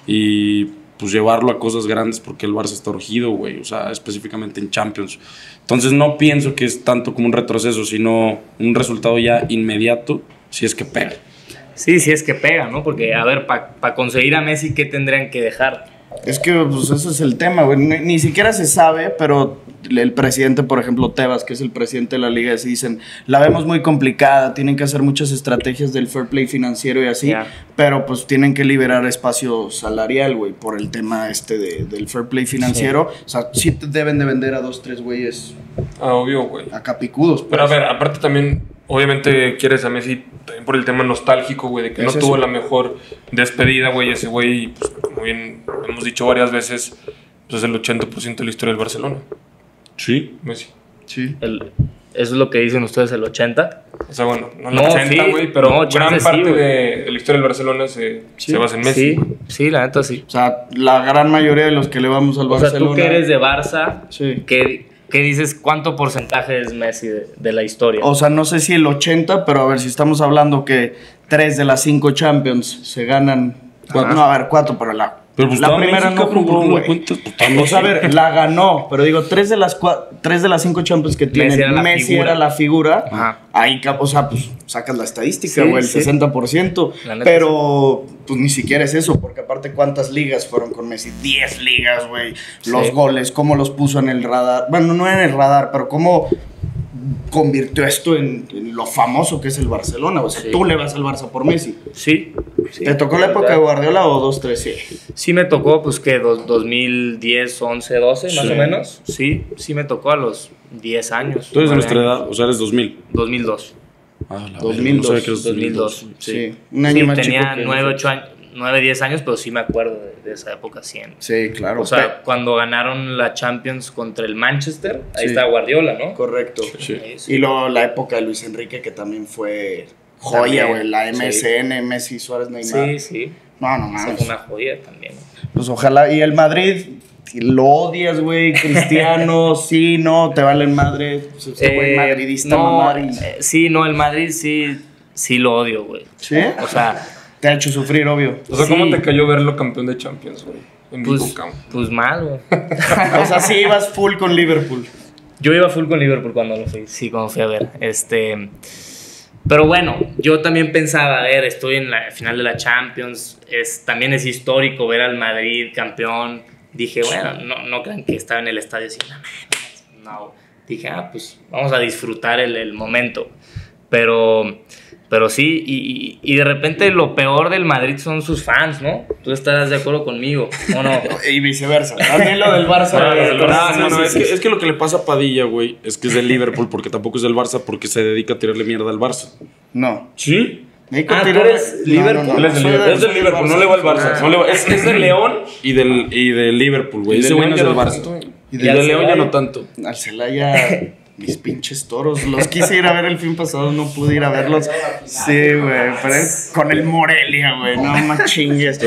y pues llevarlo a cosas grandes porque el Barça está urgido, güey, o sea, específicamente en Champions. Entonces no pienso que es tanto como un retroceso, sino un resultado ya inmediato Si es que pega. Sí, sí es que pega, ¿no? Porque, a ver, para pa conseguir a Messi, ¿qué tendrían que dejar? Es que pues, ese es el tema, güey. Ni, ni siquiera se sabe, pero el presidente, por ejemplo, Tebas, que es el presidente de la liga, así dicen, la vemos muy complicada, tienen que hacer muchas estrategias del fair play financiero y así, yeah. pero pues tienen que liberar espacio salarial, güey, por el tema este de, del fair play financiero. Sí. O sea, sí te deben de vender a dos, tres güeyes. Ah, obvio, güey. Acá picudos. Pues. Pero a ver, aparte también, obviamente quieres a Messi también por el tema nostálgico, güey, de que no tuvo eso? la mejor despedida, güey. Ese güey, pues, como bien hemos dicho varias veces, pues es el ochenta por ciento de la historia del Barcelona. Sí. Messi. Sí. El, ¿Eso es lo que dicen ustedes, el ochenta? O sea, bueno, no el no, ochenta, güey, sí, pero no, gran parte sí, de, de la historia del Barcelona se, sí. se basa en Messi. Sí, sí, la neta sí. O sea, la gran mayoría de los que le vamos al o Barcelona... O sea, tú que eres de Barça, sí. ¿qué, qué dices? ¿Cuánto porcentaje es Messi de, de la historia? O sea, no sé si el ochenta, pero a ver, si estamos hablando que tres de las cinco Champions se ganan... Cuatro, no, a ver, cuatro, pero la... Pero pues la primera México, no jugó, güey. Cuentas, o sea, a ver, la ganó, pero digo, tres de las cua tres de las cinco Champions que tiene Messi era, Messi era la figura. Ajá. Ahí, o sea, pues sacas la estadística, güey, sí, el sí. sesenta por ciento. Pero, pues ni siquiera es eso, porque aparte, ¿cuántas ligas fueron con Messi? diez ligas, güey. Los sí. goles, cómo los puso en el radar. Bueno, no en el radar, pero cómo convirtió esto en, en lo famoso que es el Barcelona. O sea, sí. tú le vas al Barça por Messi. Sí. sí ¿Te tocó la época de Guardiola o dos, tres? Sí. Sí me tocó, pues, que dos mil diez, once, doce, sí. más o menos. Sí, sí me tocó a los diez años. ¿Tú eres de nuestra edad? O sea, eres dos mil. dos mil dos. Ah, la dos mil dos. No sabía que eras dos mil dos. dos mil dos. Sí. sí. Un año sí, más tenía chico que nueve, ocho años. nueve, diez años, pero sí me acuerdo de, de esa época cien. Sí, claro. O sea, Pe cuando ganaron la Champions contra el Manchester, ahí sí. está Guardiola, ¿no? Correcto. Sí. Sí. Y luego la época de Luis Enrique, que también fue joya, güey. La M S N, sí. Messi, Suárez, Neymar. Sí, sí. No, no mames. Es una joya también. Pues ojalá. Y el Madrid, lo odias, güey. Cristiano, sí, no, te vale el madre. Pues, ese güey eh, madridista, no, mamar y... eh, sí, no, el Madrid sí, sí lo odio, güey. ¿Sí? O sea... Te ha hecho sufrir, obvio. O sea, sí. ¿cómo te cayó verlo campeón de Champions, güey? En pues, pues mal, güey. O sea, sí ibas full con Liverpool. Yo iba full con Liverpool cuando lo fui. Sí, cuando fui a ver. Este... Pero bueno, yo también pensaba, a ver, estoy en la final de la Champions, es, también es histórico ver al Madrid campeón. Dije, bueno, no, no crean que estaba en el estadio así, no, no. Dije, ah, pues vamos a disfrutar el, el momento. Pero, pero sí, y, y de repente lo peor del Madrid son sus fans, ¿no? Tú estarás de acuerdo conmigo, ¿o no? Y viceversa. También lo del Barça. No, no, no, no, es que, es que lo que le pasa a Padilla, güey, es que es del Liverpool, porque tampoco es del Barça, porque se dedica a tirarle mierda al Barça. No. ¿Sí? Ah, ¿tú eres Liverpool? No, no, no, es, del Liverpool. es del Liverpool, no le va al Barça. No le va, es, es del León y del, y del Liverpool, güey. Ese güey no es del Barça. Y del León ya no tanto. Al Celaya... Mis pinches toros, los quise ir a ver el fin pasado, no pude ir a verlos. Sí, güey, pero con el Morelia, güey, no más chingues.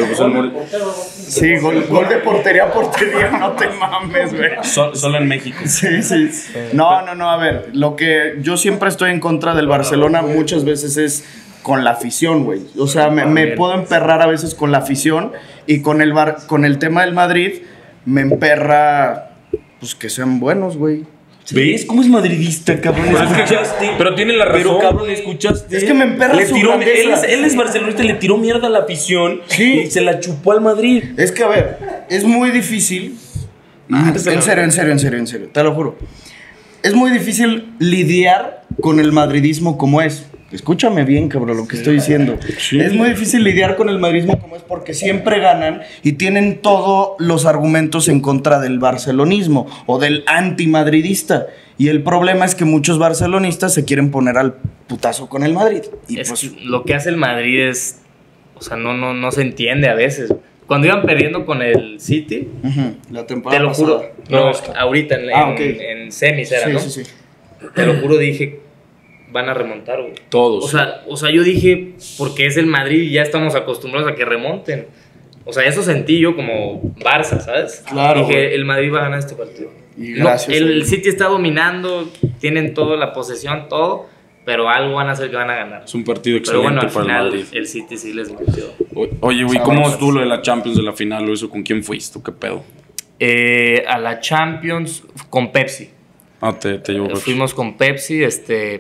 Sí, gol, gol de portería a portería, no te mames, güey. Sol, solo en México. Sí, sí. No, no, no, a ver, lo que yo siempre estoy en contra del Barcelona muchas veces es con la afición, güey. O sea, me, me puedo emperrar a veces con la afición y con el, bar, con el tema del Madrid me emperra, pues que sean buenos, güey. ¿Ves cómo es madridista, cabrón? Pero, escuchaste, pero tiene la razón. Pero, cabrón, escuchaste. Es que me emperra le su tiró, él, es, él es barcelonista, le tiró mierda a la afición. Sí. Y se la chupó al Madrid. Es que, a ver, es muy difícil. Ah, en serio, en serio, en serio, en serio. Te lo juro. Es muy difícil lidiar con el madridismo como es. Escúchame bien, cabrón, lo que estoy diciendo. Sí. Es muy difícil lidiar con el madridismo como es porque siempre ganan y tienen todos los argumentos en contra del barcelonismo o del antimadridista. Y el problema es que muchos barcelonistas se quieren poner al putazo con el Madrid. Y es pues, lo que hace el Madrid es... O sea, no, no, no se entiende a veces. Cuando iban perdiendo con el City... Uh-huh. La temporada Te lo juro. pasada. No, no ahorita en, ah, en, okay. en semis era, sí, ¿no? Sí, sí, sí. Te lo juro, dije... Van a remontar, güey. Todos. O sea, o sea, yo dije, porque es el Madrid y ya estamos acostumbrados a que remonten. O sea, eso sentí yo como Barça, ¿sabes? Claro. Dije, güey. el Madrid va a ganar este partido. Y gracias. No, el, el City está dominando, tienen toda la posesión, todo, pero algo van a hacer que van a ganar. Es un partido excelente pero bueno, al para final, el Madrid. El City sí les metió. Oye, güey, ¿cómo estuvo lo de la Champions de la final o eso? ¿Con quién fuiste? ¿Qué pedo? Eh, a la Champions con Pepsi. Ah, te, te llevo eh, Fuimos con Pepsi, este...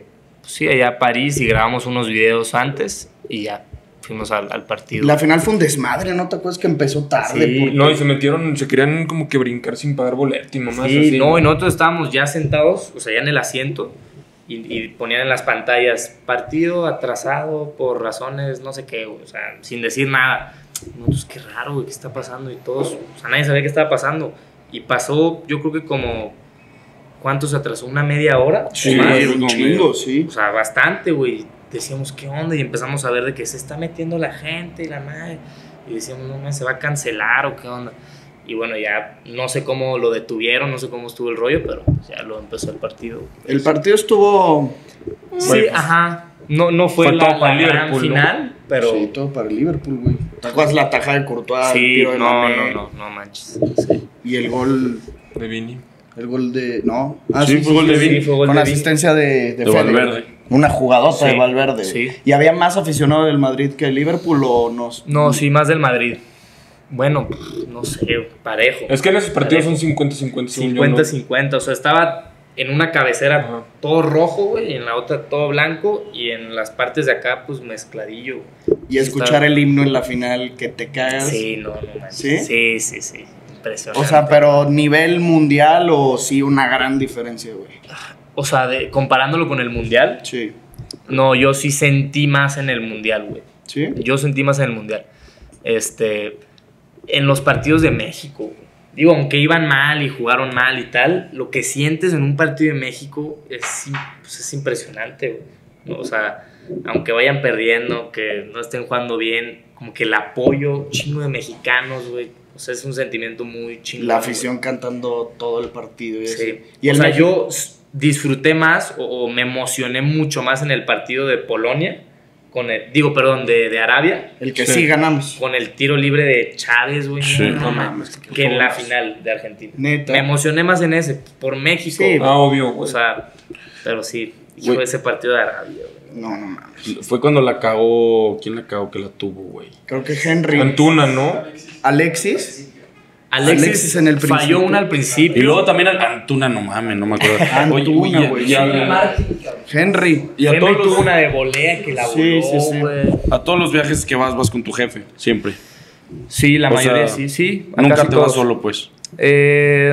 pues sí, allá a París y grabamos unos videos antes y ya fuimos al, al partido. La final fue un desmadre, ¿no te acuerdas que empezó tarde? Sí, porque... No, y se metieron, se querían como que brincar sin pagar boleto y mamás Sí, así. no, y nosotros estábamos ya sentados, o sea, ya en el asiento, y, y ponían en las pantallas partido atrasado por razones no sé qué, güey, o sea, sin decir nada. Nosotros, qué raro, güey, ¿qué está pasando? Y todos, o sea, nadie sabía qué estaba pasando. Y pasó, yo creo que como, ¿cuánto se atrasó? ¿Una media hora? Sí, ¿O más? un chingo, sí. O sea, bastante, güey. Decíamos, ¿qué onda? Y empezamos a ver de que se está metiendo la gente y la madre. Y decíamos, no, man, ¿se va a cancelar o qué onda? Y bueno, ya no sé cómo lo detuvieron, no sé cómo estuvo el rollo, pero pues ya lo empezó el partido. El partido estuvo... Sí, Bueno, ajá. No, no fue, fue la, todo para la gran Liverpool, ¿no? final, pero... Sí, todo para el Liverpool, güey. ¿Te acuerdas la tajada de Courtois? el Sí, tiro de no, Mané, no, no, no manches. Sí, Y el gol... De Vini. El gol de... No. Ah, Sí, fue gol de Vini. Sí, fue gol Con de Vini. asistencia de, de, De Fede. Valverde. Una jugadota Sí, de Valverde. sí. ¿Y había más aficionado del Madrid que el Liverpool o no? No, sí, más del Madrid. Bueno, no sé, parejo. Es que en esos partidos Parejo. son cincuenta cincuenta. cincuenta cincuenta, o sea, estaba en una cabecera Ajá. todo rojo, güey, y en la otra todo blanco, y en las partes de acá, pues, mezcladillo. Y escuchar el himno en la final que te cagas. Sí, no, no manches. ¿Sí? Sí, sí, sí. Impresionante. O sea, pero nivel mundial o sí una gran diferencia, güey. O sea, de, comparándolo con el Mundial, Sí. no, yo sí sentí más en el Mundial, güey. ¿Sí? Yo sentí más en el Mundial. Este, en los partidos de México, güey. Digo, aunque iban mal y jugaron mal y tal, lo que sientes en un partido de México es, im- pues es impresionante, güey, ¿no? O sea, aunque vayan perdiendo, que no estén jugando bien, como que el apoyo chingo de mexicanos, güey. O sea, es un sentimiento muy chingón. La afición cantando todo el partido. Y, Sí. así. y o el sea, México- yo s- disfruté más o, o me emocioné mucho más en el partido de Polonia, con el, digo, perdón, de, de Arabia, El que Sí. sí ganamos. con el tiro libre de Chávez, güey. Sí. No, No mames, que en la final de Argentina. Neta. Me emocioné más en ese, por México. Sí. Ah, obvio, O güey. sea, pero sí, Güey. fue ese partido de Arabia, güey. No, no mames. Fue cuando la cagó. ¿Quién la cagó que la tuvo, güey? Creo que Henry. Antuna, ¿no? Alexis. Alexis, Alexis en el principio. falló una al principio. Y luego también al Antuna, no mames, no me acuerdo. Antuna, Oye, güey. y a- Henry. Y a Henry todos, los, tuvo una de volea que la Sí, voló, sí, sí. güey. a todos los viajes que vas, vas con tu jefe, siempre. Sí, la O mayoría sea, sí, sí. a Nunca casi te vas todos. solo, pues. Eh,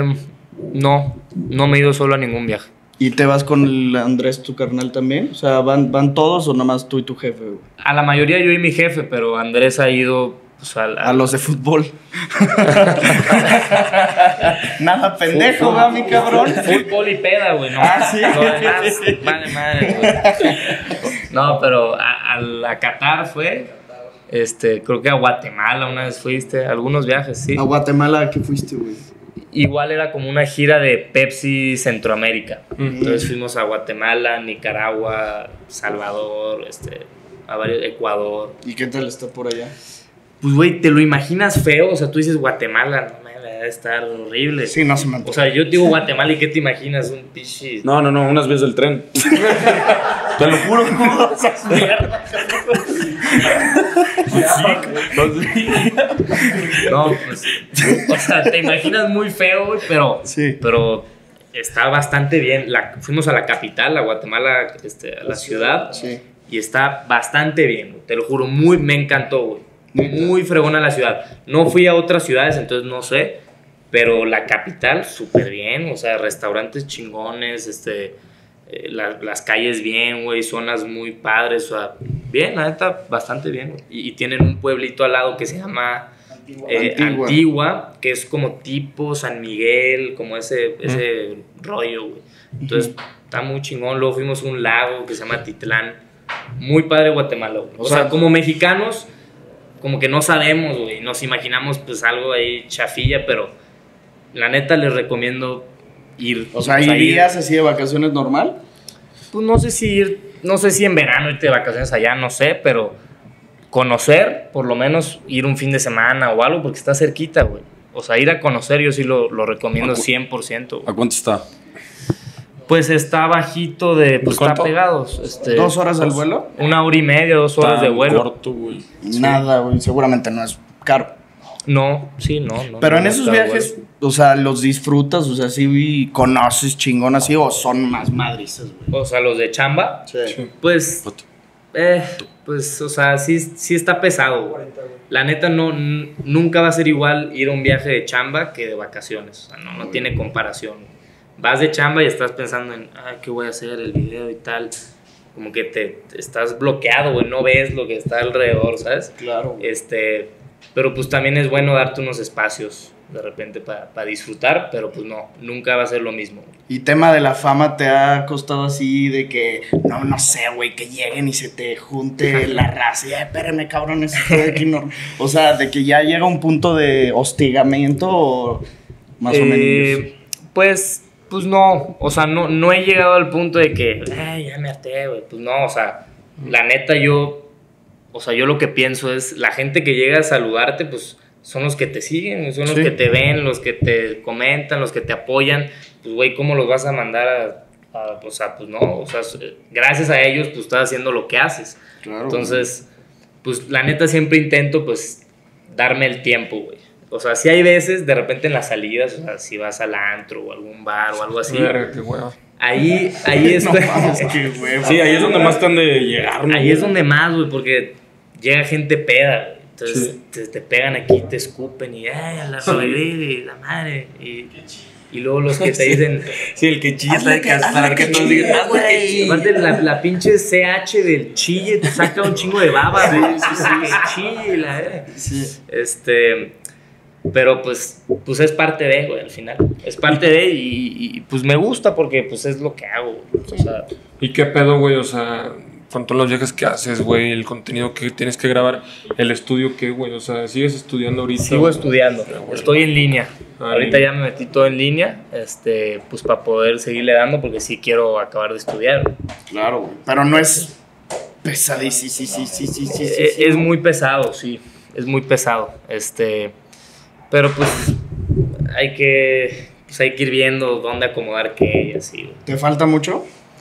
no, no me he ido solo a ningún viaje. ¿Y te vas con el Andrés, tu carnal, también? O sea, ¿van, van todos o nomás tú y tu jefe, güey? A la mayoría yo y mi jefe, pero Andrés ha ido pues, al, A los de fútbol. Nada pendejo, ¿va, mi cabrón? fútbol y peda, güey. No, Ah, sí. Lo demás, vale madre, güey. No, pero a, a la Qatar fue, este, creo que a Guatemala una vez fuiste, algunos viajes, sí. A Guatemala, ¿a qué fuiste, güey? Igual era como una gira de Pepsi Centroamérica. Mm. Entonces fuimos a Guatemala, Nicaragua, Salvador, este, a varios, Ecuador. ¿Y qué tal está por allá? Pues, güey, ¿te lo imaginas feo? O sea, tú dices Guatemala, no me debe estar horrible. Sí, no se me O antoja. sea, yo digo Guatemala y ¿qué te imaginas? Un pichi. No, no, no, unas vías del tren. Te lo juro. No, pues, o sea, te imaginas muy feo, güey, pero, Sí. pero está bastante bien. La, fuimos a la capital, a Guatemala, este, a la ciudad, Sí. y está bastante bien, güey, te lo juro, muy, me encantó, güey. Muy fregona la ciudad. No fui a otras ciudades, entonces no sé, pero la capital, súper bien, o sea, restaurantes chingones, este, eh, la- las calles bien, güey, zonas muy padres, o sea, bien, la neta, bastante bien, güey. Y, y tienen un pueblito al lado que se llama eh, Antigua. Antigua. que es como tipo San Miguel, como ese, ese rollo, güey. Entonces, está muy chingón. Luego fuimos a un lago que se llama Titlán. Muy padre Guatemala, güey. O, O sea, sea, como mexicanos, como que no sabemos, güey. Nos imaginamos, pues, algo ahí chafilla, pero la neta les recomiendo ir. O sea, ir. ¿irías así de vacaciones normal? Pues no sé si ir, no sé si en verano irte de vacaciones allá, no sé, pero conocer, por lo menos ir un fin de semana o algo, porque está cerquita, güey. O sea, ir a conocer yo sí lo, lo recomiendo ¿A cu- cien por ciento. ¿A cuánto está? Pues está bajito de, pues está ¿Cuánto? pegados. Este, ¿Dos horas al vuelo? Una hora y media, dos horas de Tan vuelo. corto, güey. Nada, güey. Seguramente no es caro. No, sí, no. no Pero no, en no esos está viajes, bueno. o sea, ¿los disfrutas? O sea, ¿sí conoces chingón así o son más madrizas, güey? O sea, los de chamba, Sí. pues, eh, pues, o sea, sí, sí está pesado, güey. La neta, no, n- nunca va a ser igual ir a un viaje de chamba que de vacaciones. O sea, no, no tiene comparación. Vas de chamba y estás pensando en, ah, ¿qué voy a hacer? El video y tal. Como que te, te estás bloqueado, güey, no ves lo que está alrededor, ¿sabes? Claro. Este, pero pues también es bueno darte unos espacios de repente para pa disfrutar, pero pues no, nunca va a ser lo mismo. Y tema de la fama, ¿te ha costado así de que, no, no sé, güey, que lleguen y se te junte la raza? Y, "Ay, espérame, cabrones, estoy aquí no". O sea, de que ya llega un punto de hostigamiento o más o menos. Eh, pues, pues no, o sea, no, no he llegado al punto de que, ay, ya me harté, güey. Pues no, o sea, la neta yo, o sea, yo lo que pienso es, la gente que llega a saludarte, pues son los que te siguen, son los Sí. que te ven, los que te comentan, los que te apoyan. Pues, güey, ¿cómo los vas a mandar a, a, o sea, pues no, o sea, gracias a ellos, pues estás haciendo lo que haces. Claro. Entonces, pues la neta siempre intento, pues, darme el tiempo, güey. O sea, si hay veces, de repente en las salidas, o sea, si vas al antro o algún bar o algo así, Verga, qué hueva. ahí, ahí es, No mames, qué hueva. Sí, ahí es donde más están de llegar, ¿no? ahí es donde más, güey, porque llega gente peda, güey. Entonces Sí. te, te pegan aquí, te escupen y, ay, a la Rodríguez, la madre. Y, y luego los que te dicen, Sí, el que chilla Hazle está de que- casar, hazle que que todos chille, digan, ah, güey, que güey. chille. aparte la, la pinche C H del chille te saca un chingo de baba, güey. Sí, sí, sí. Chille, la verga. Sí. Este, pero pues, pues es parte de, güey, al final. Es parte de y, y, pues me gusta porque pues es lo que hago, güey. O sea, ¿Y qué pedo, güey? O sea, con todos los viajes que haces, güey, el contenido que tienes que grabar, el estudio, ¿qué, güey? O sea, ¿sigues estudiando ahorita? sigo estudiando, estoy en línea. Ah, Ahorita en ya me metí todo en línea, este, pues para poder seguirle dando porque sí quiero acabar de estudiar, güey. Claro, güey. Pero no es pesadísimo, sí, sí, sí, sí, sí, sí, Eh, sí. Es muy pesado, sí, es muy pesado. Este, pero pues hay que, pues hay que ir viendo dónde acomodar qué y así, güey. ¿Te falta mucho?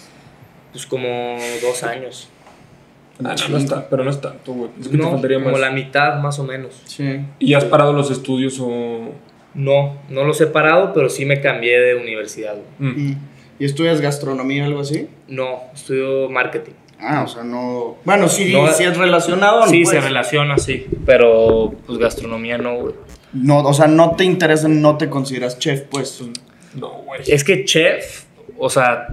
Pues como dos años. Ah, no, no está, pero no es tanto, güey. Es que te No, faltaría como más. la mitad más o menos. Sí. ¿Y has parado los estudios o...? No, no los he parado, pero sí me cambié de universidad, güey. Mm. ¿Y estudias gastronomía o algo así? No, estudio marketing. Ah, o sea, no. Bueno, sí, No, sí es relacionado. Sí, pues. se relaciona, sí. Pero pues gastronomía no, güey. No, o sea, no te interesa, no te consideras chef, pues. No, güey. Es que chef, o sea,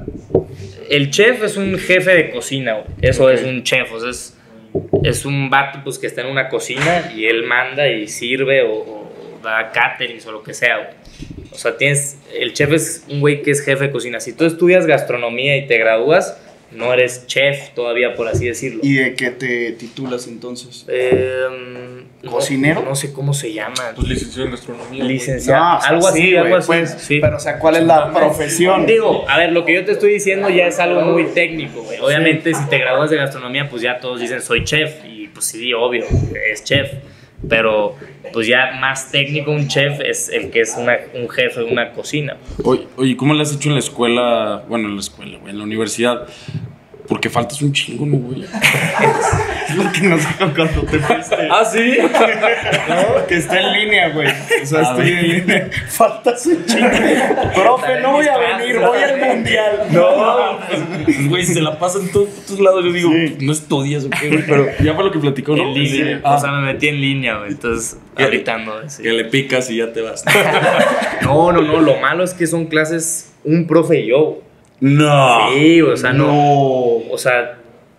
el chef es un jefe de cocina, güey. Eso es un chef, o sea, es, es un vato pues, que está en una cocina y él manda y sirve o, o da caterings o lo que sea, güey. O sea, tienes, el chef es un güey que es jefe de cocina. Si tú estudias gastronomía y te gradúas, no eres chef todavía, por así decirlo. ¿Y de qué te titulas entonces? Eh, no- ¿Cocinero? No, sé cómo se llama. Pues licenciado en gastronomía. güey. Licenciado. No, o sea, algo así, sí, algo güey, así. pues, sí. Pero, o sea, ¿cuál es la profesión? Digo, a ver, lo que yo te estoy diciendo ya es algo muy técnico, güey. Obviamente, si te gradúas de gastronomía, pues ya todos dicen soy chef. Y pues sí, obvio, es chef. Pero, pues ya más técnico, un chef es el que es una- un jefe de una cocina. Oye, oye, ¿cómo le has hecho en la escuela? Bueno, en la escuela, güey, en la universidad. Porque faltas un chingo, ¿no, güey? Es lo que nos dijo cuando te fuiste. ¿Ah, sí? No, que está en línea, güey. O sea, estoy en línea. Faltas un chingo. Profe, no voy a venir, voy al mundial. No, pues, güey, se la pasan en todos putos lados. Yo digo, Sí. no estudias, ¿o qué, güey? Pero ya fue lo que platicó, ¿no? En línea. Ah, O sea, me metí en línea, güey. Entonces, Que- ahorita no. sí. que le picas y ya te vas. No, no, no. Lo malo es que son clases un profe y yo. No. Sí, o sea, no. No. O sea,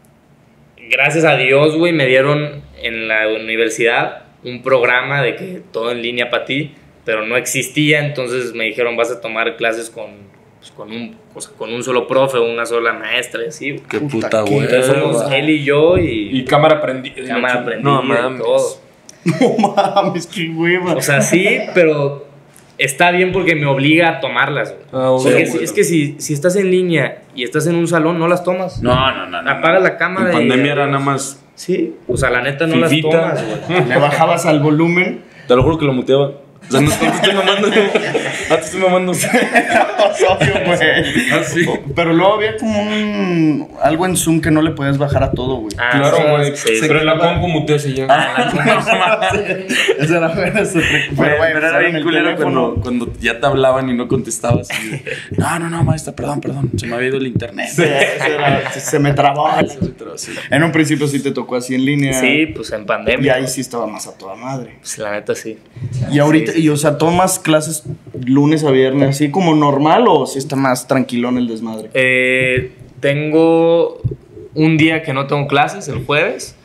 gracias a Dios, güey, me dieron en la universidad un programa de que todo en línea para ti, pero no existía, entonces me dijeron vas a tomar clases con, pues, con, un, o sea, con un solo profe o una sola maestra y así, güey. Qué Puta, puta, qué- güey. Entonces somos él y yo y, Y cámara prendida. cámara prendida No, y mames. todo. No mames, qué hueva. O sea, sí, pero está bien porque me obliga a tomarlas, güey. Ah, obvio, Porque Sí, si- güey. es que si, si estás en línea y estás en un salón, no las tomas. No, no, no. no Apagas no. la cámara En y- pandemia era nada más. Sí, o sea, la neta no Fifita. las tomas, güey. Le bajabas al volumen. Te lo juro que lo muteaba. O sea, no, no te estoy mamando. No te estoy mamando. Obvio, güey. Ah, sí. Pero luego había como un... algo en Zoom que no le podías bajar a todo, güey. Ah, Claro, sí, güey. sí, Pero sí. en la compu mutease ya. Esa era buena. Pero, Pero, güey, pero era en bien el culero teléfono. cuando, cuando ya te hablaban y no contestabas. Y de, no, no, no, maestra, perdón, perdón. Se me había ido el internet. Sí, esa era- se me trabó. Sí. En un principio sí te tocó así en línea. Sí, pues en Y pandemia. ahí sí estaba más a toda madre. Pues la neta sí. Y ahorita, Sí, sí. y o sea, ¿tomas clases lunes a viernes así como normal o si está más tranquilón el desmadre? Eh, tengo un día que no tengo clases, el jueves,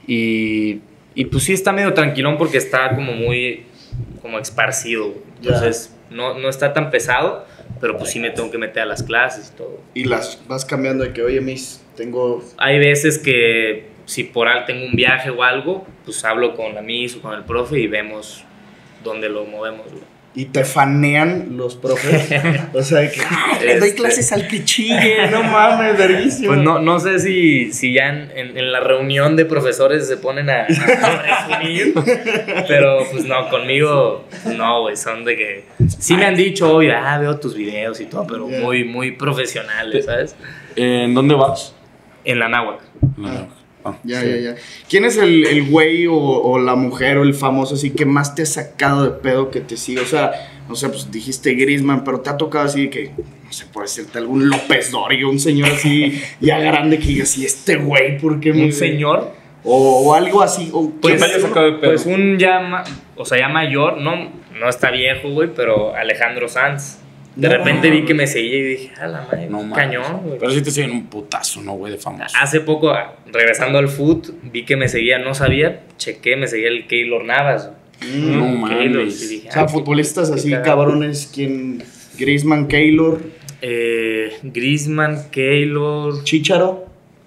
y, y pues sí está medio tranquilón porque está como muy como esparcido. Entonces no, no está tan pesado, pero pues sí me tengo que meter a las clases y todo. Y las vas cambiando de que, oye, mis, tengo... Hay veces que si por ahí tengo un viaje o algo, pues hablo con la miss o con el profe y vemos dónde lo movemos, güey. Y te fanean los profes. O sea, que "Ah, le doy Este- clases al que chille, no mames, verguísimo. Pues no, no sé si, si ya en, en- en la reunión de profesores se ponen a, a resumir, pero pues no, conmigo no, güey, son de que... Sí me han dicho, oye, ah, veo tus videos y todo, pero Yeah. muy, muy profesionales, ¿sabes? Eh, ¿En dónde vas? En la náhuatl. Ah. Ah, Ya, sí. ya, ya. ¿Quién es el, el güey o, o la mujer o el famoso así que más te ha sacado de pedo que te sigue? O sea, no sé, pues dijiste Griezmann, pero te ha tocado así que, no sé, puede decirte algún López Dorio, un señor así ya grande que digas, ¿y este güey por qué me... Un señor, O, o algo así. O, pues, te haya sacado de pedo? pues un ya, ma- o sea, ya mayor, no, no está viejo, güey, pero Alejandro Sanz. De No, repente vi mames. que me seguía y dije, a la madre, No mames. cañón, güey. Pero sí te siguen un putazo, ¿no, güey? De famoso. Hace poco, regresando al foot, vi que me seguía, no sabía, chequé, me seguía el Keylor Navas. Mm. No Keylor, mames. y dije, O sea, ah, futbolistas qué así cagado. cabrones, quien... Griezmann, Keylor, Eh, Griezmann, Keylor, Chícharo,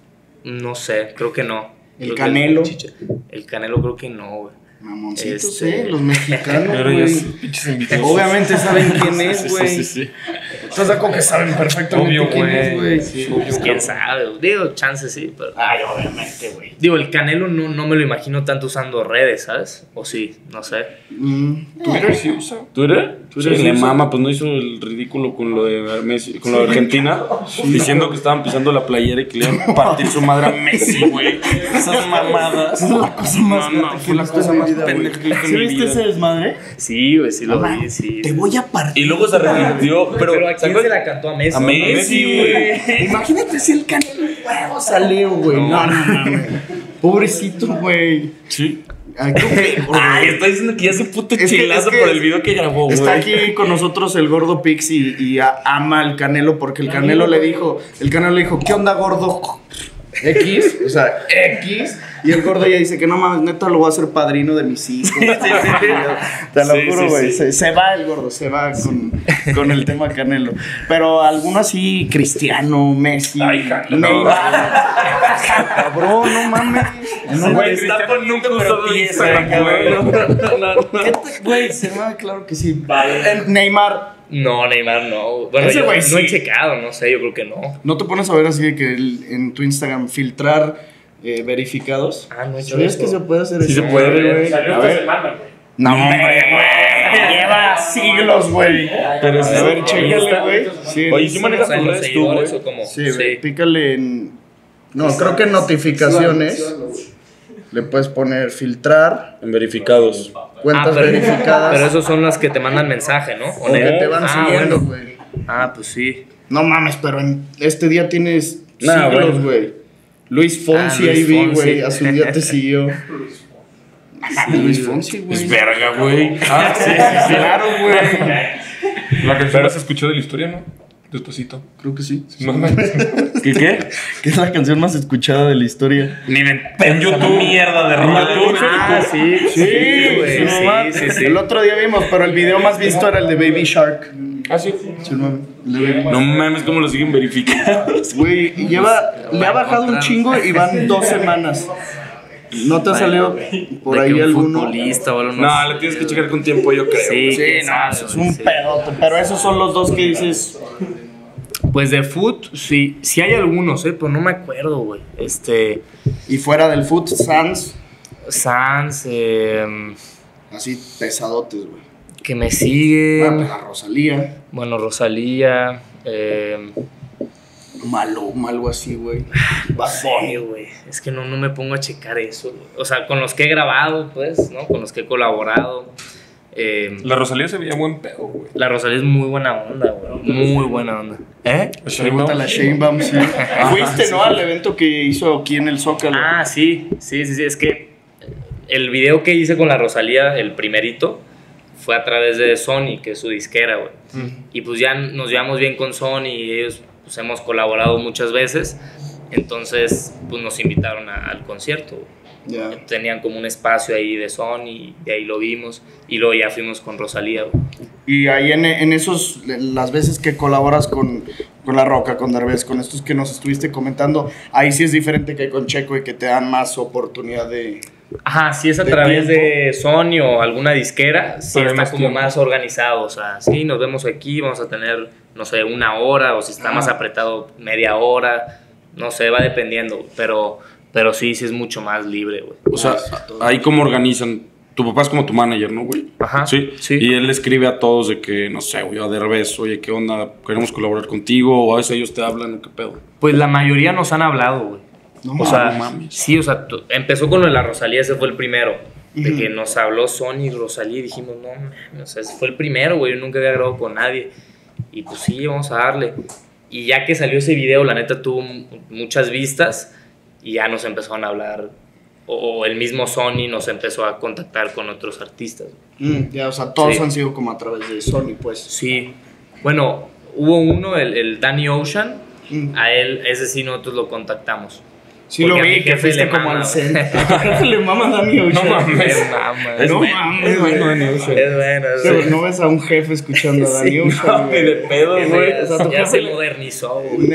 no sé, creo que no. El Creo que Canelo. Chicha- El Canelo creo que no, güey. mamoncitos, Este- eh, los mexicanos, Pero ya güey. son pinches invitados. Obviamente saben quién es, Sí, güey. sí, sí, sí. ¿Estás de acuerdo que saben perfectamente Obvio, quién es, güey. güey? Sí, Pues, obvio, quién cabrón. sabe, güey. Digo, chance sí, pero... Ay, obviamente, güey. Digo, el Canelo no, no me lo imagino tanto usando redes, ¿sabes? O sí, no sé. Mm, Twitter sí usa. ¿Twitter? Twitter Sí, sí le usa. mama, pues no hizo el ridículo con lo de Messi, con lo de Argentina, diciendo que estaban pisando la playera y que le iban a partir su madre a Messi, güey. Esas mamadas. Esa es la cosa más No, no, gata que fue he la visto cosa en mi más vida, güey. pendeja que he visto en ¿Sí mi viste vida. ese desmadre? Sí, güey, sí lo Mamá, vi, sí. Te voy a partir. Y luego se arrepintió, pero, Pero, ¿a quién ¿sacó- se la cantó? A Messi. A Messi, güey. Imagínate si el Canelo huevo salió, güey. No, no, no, güey. Pobrecito, güey. Sí. Ay, qué feo, güey. Ay, está diciendo que ya se puto Es que- chilazo es que por el video que grabó, güey. Está aquí con nosotros el gordo Pix y, y a- ama al Canelo porque el Canelo le dijo, el Canelo le dijo, ¿qué onda, gordo? X, o sea, X. Y el gordo ya dice que no mames, neta lo voy a hacer padrino de mis hijos. Te lo Sí, juro, sí, güey. sí. Se, se va el gordo, se va con, con el tema Canelo. Pero alguno así, Cristiano, Messi, Ay, Canelo. Neymar. Cabrón, no mames. No, Güey, mames. está poniendo pero pero pieza, pieza, cabrón. No, no, no. ¿Qué te- Güey, se va, claro que sí. Eh, Neymar. No, Neymar no. Bueno, Ese yo güey no he sí. checado, no sé, yo creo que no. ¿No te pones a ver así de que el- en tu Instagram filtrar eh, verificados? Ah, no he hecho ¿Sabías eso. que se puede hacer Sí eso? se puede, güey. Salió A esta ver. semana, güey. No, hombre, güey. Lleva siglos, güey. Pero A sí, ver, sí, chécale, está. güey. Sí, Oye, ¿sí manejas O sea, tus los redes tú, seguidores güey? o como... sí, güey. Pícale en. No, creo que en notificaciones le puedes poner filtrar, En verificados. cuentas Ah, pero, verificadas. pero esos son las que te mandan mensaje, ¿no? o que te van Ah, siguiendo, bueno. güey. Ah, pues sí. No mames, pero en este día tienes Nah, siglos, bueno. güey. Luis Fonsi Ah, Luis ahí vi, Fonsi. güey. Hace un día te siguió. Luis Fonsi, güey. Es verga, güey. Ah, sí, sí, claro, güey. La canción más escuchada de la historia, ¿no? Despacito. Creo que sí. No mames. ¿Qué qué? Que es la canción más escuchada de la historia. Ni me en YouTube. Mierda de radio. Ah, sí, sí, güey. sí, no Sí, mames. sí, sí. El otro día vimos, pero el video más visto era el de Baby Shark. Ah, sí. Sí, no mames. El de Baby- No mames, cómo lo siguen verificados. Güey, y lleva, le ha bajado un chingo y van dos semanas. ¿No te ha salido por De ahí que un alguno? futbolista o algo No, le tienes que checar con tiempo, yo creo. Sí, Sí, quién no, sabe, eso es güey, un sí. pedote. Pero esos son los dos que dices. Pues de foot, sí, sí hay algunos, ¿eh? Pero no me acuerdo, güey. Este, Y fuera del foot, Sans. Sans, eh, Así pesadotes, güey. que me siguen. Ah, pues la Rosalía. Bueno, Rosalía. Eh, Maluma, algo así, güey. Bad Bunny, güey. Es que no, no me pongo a checar eso, güey. O sea, con los que he grabado, pues, ¿no? Con los que he colaborado. Eh, La Rosalía se veía buen pedo, güey. La Rosalía es muy buena onda, güey. Muy buena onda. ¿Eh? Pregunta la Sheinbaum, sí. Fuiste, ¿no? Al evento que hizo aquí en el Zócalo. Ah, sí. Sí, sí, sí. Es que el video que hice con la Rosalía, el primerito, fue a través de Sony, que es su disquera, güey. Mm. Y pues ya nos llevamos bien con Sony y ellos, pues hemos colaborado muchas veces. Entonces, pues nos invitaron a, al concierto, güey. Yeah. Tenían como un espacio ahí de Sony y de ahí lo vimos y luego ya fuimos con Rosalía, güey. Y ahí en, en esos, las veces que colaboras con, con La Roca, con Derbez, con estos que nos estuviste comentando, ahí sí es diferente que con Checo y que te dan más oportunidad de... Ajá, si es a través tiempo. de Sony o alguna disquera, sí está como tiempo. más organizado, o sea, sí, nos vemos aquí, vamos a tener, no sé, una hora, o si está ah. más apretado, media hora, no sé, va dependiendo, pero... Pero sí, sí es mucho más libre, güey. O sea, ahí como organizan. Tu papá es como tu manager, ¿no, güey? Ajá. ¿Sí? Sí. Y él le escribe a todos de que, no sé, güey, a Derbez, oye, ¿qué onda? ¿Queremos colaborar contigo? O a veces ellos te hablan, ¿o qué pedo? Pues la mayoría nos han hablado, güey. No, o mames, sea, no mames. Sí, o sea, empezó con lo de la Rosalía, ese fue el primero. De uh-huh. que nos habló Sony y Rosalía y dijimos, no, man, o sea, ese fue el primero, güey. Yo nunca había grabado con nadie. Y pues sí, vamos a darle. Y ya que salió ese video, la neta tuvo muchas vistas. Y ya nos empezaron a hablar, o el mismo Sony nos empezó a contactar con otros artistas. Mm, ya, o sea, todos sí. han sido como a través de Sony, pues. Sí. Bueno, hubo uno, el, el Danny Ocean, mm. a él, ese sí nosotros lo contactamos. Sí, lo vi, que fuiste como al centro. Le mama Danny Ocean. No mames. Es no bueno, mames, es bueno Danny Ocean. Es bueno, es bueno. No ves a un jefe escuchando a Danny Ocean. No, ni de pedo, güey. O sea, ya se modernizó, güey.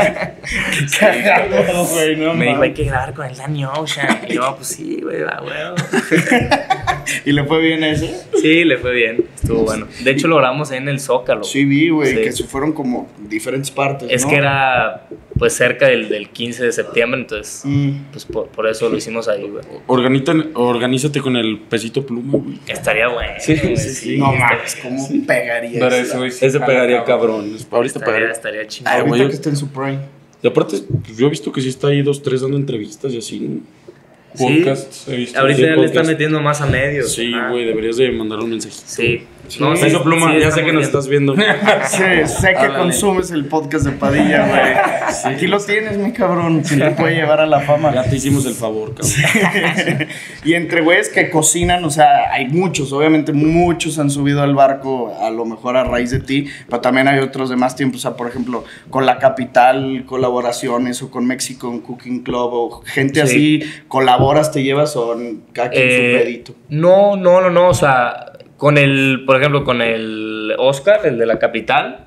Cagado, güey, no Me dijo, hay que grabar con el Danny Ocean. Y yo, pues sí, güey, va, güey. ¿Y le fue bien ese? Sí, le fue bien. Estuvo bueno. De hecho, lo grabamos en el Zócalo. Sí, vi, güey, sí. que se fueron como diferentes partes, Es ¿no? que era, pues, cerca del, del quince de septiembre, entonces... Mm. Pues por, por eso lo hicimos ahí, güey. Organízate con el pesito pluma, güey. Estaría bueno. Sí, sí, sí, sí. No mames, ¿cómo sí. pegaría Pero eso? Eso ese pegaría cabrón. Ahorita estaría, pegaría. Estaría chingón. Ahorita wey, que está en su prime. Y aparte, pues yo he visto que sí está ahí dos, tres dando entrevistas y así, ¿no? Podcasts, he visto. Ahorita ya podcast. le están metiendo más a medios. Sí, güey, deberías de mandar un mensaje. Sí. Sí. No, sí, Peso Pluma, sí, ya sé que nos estás viendo. Sí, sé que Háblale. consumes el podcast de Padilla, güey. Sí, aquí lo tienes, mi cabrón. Si te puede llevar a la fama. Ya te hicimos el favor, cabrón. Y entre güeyes que cocinan, o sea, hay muchos, obviamente muchos han subido al barco, a lo mejor a raíz de ti, pero también hay otros de más tiempo, o sea, por ejemplo, con La Capital, colaboraciones, o con Mexican Cooking Club, o gente sí. así, colaboras, te llevas, o cada quien eh, su pedito. No, no, no, no, o sea... Con el, por ejemplo, con el Oscar, el de La Capital,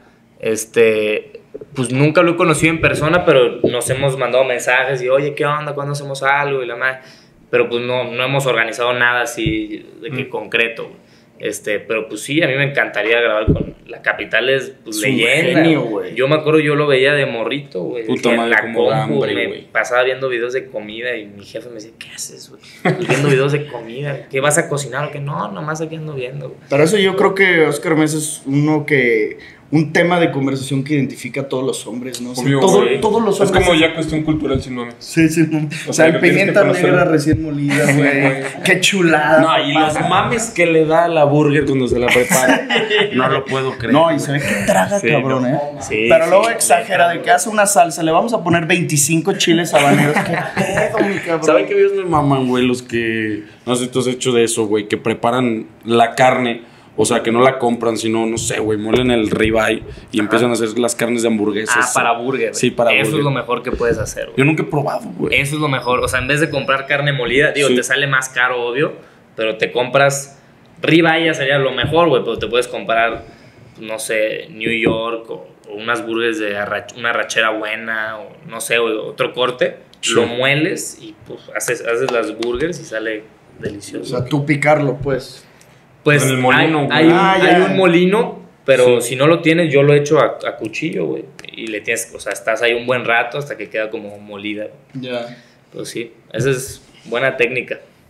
este, pues nunca lo he conocido en persona, pero nos hemos mandado mensajes y, oye, ¿qué onda? ¿Cuándo hacemos algo? Y la madre, pero pues no, no hemos organizado nada así de que mm. concreto, este, pero pues sí, a mí me encantaría grabar con La Capital, es pues, leyenda. Genio, güey. Yo me acuerdo, yo lo veía de morrito, güey. Puta madre, la como compu, hambre, me güey. pasaba viendo videos de comida y mi jefe me decía, ¿qué haces, güey? Viendo videos de comida, ¿qué vas a cocinar? O que no, nomás aquí ando viendo, güey. Pero eso yo creo que Oscar Mesa es uno que... Un tema de conversación que identifica a todos los hombres, ¿no? O sea, Obvio, todo, todos los hombres. Es como ya cuestión cultural sin mames. Sí, sí. O, o sea, el pimienta negra recién molida, güey. Qué chulada. No, y los mames que le da a la burger cuando se la prepara. No lo puedo creer. No, y se ve que traga, sí, cabrón, no. ¿eh? Sí, pero luego sí, exagera de que hace una salsa, le vamos a poner veinticinco chiles habaneros. Qué pedo, mi cabrón. ¿Saben qué videos me maman, güey? Los que... No sé si tú has hecho de eso, güey. Que preparan la carne... O sea, que no la compran, sino, no sé, güey, muelen el ribeye y Ajá. empiezan a hacer las carnes de hamburguesas. Ah, para burger. Sí, para Eso burger. es lo mejor que puedes hacer, güey. Yo nunca he probado, güey. Eso es lo mejor. O sea, en vez de comprar carne molida, digo, sí. te sale más caro, obvio, pero te compras ribeye, sería lo mejor, güey, pero te puedes comprar, no sé, New York o, o unas burgers de arrach- una arrachera buena o, no sé, güey, otro corte. Sí. Lo mueles y, pues, haces, haces las burgers y sale delicioso. O sea, tú picarlo, pues. Pues el molino, hay, hay, un, ah, hay un molino, pero sí. si no lo tienes, yo lo he hecho a, a cuchillo, güey. Y le tienes, o sea, estás ahí un buen rato hasta que queda como molida. Ya. Yeah. Pues sí, esa es buena técnica.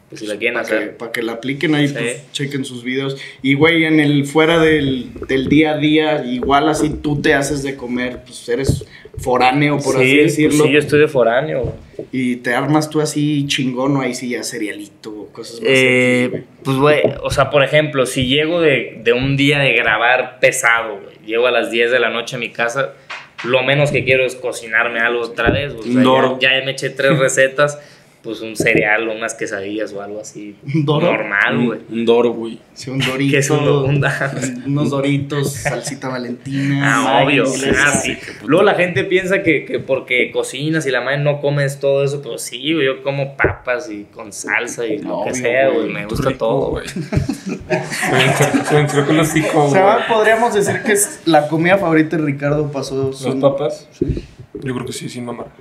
pues si la quieren para hacer. que, para que la apliquen ahí, Sí. pues chequen sus videos. Y güey, en el fuera del, del día a día, igual así tú te haces de comer, pues eres foráneo, por sí, así decirlo. Pues sí, yo estoy de foráneo, güey. Y te armas tú así chingón, o ahí sí ya cerealito, cosas más. Eh, X, güey. pues, güey, o sea, por ejemplo, si llego de, de un día de grabar pesado, güey, llego a las diez de la noche a mi casa, lo menos que quiero es cocinarme algo otra vez, güey. O sea, Un doro. ya, ya me eché tres recetas, pues un cereal, unas quesadillas o algo así. ¿Un doro? Normal, güey. Un, un doro, güey. Sí, un dorito. ¿Qué es un do- un da- unos doritos, salsita valentina. Ah, mayo obvio. inglesa. Ah, sí. Luego la gente piensa que, que porque cocinas y la madre no comes todo eso, pero sí, güey, yo como papas y con salsa y lo que Obvio, sea, güey. güey, me gusta todo, güey. Se me encer- se me encerró el hocico, O güey. sea, podríamos decir que es la comida favorita de Ricardo pasó. ¿Las su- papas? Yo creo que sí, sin mamar.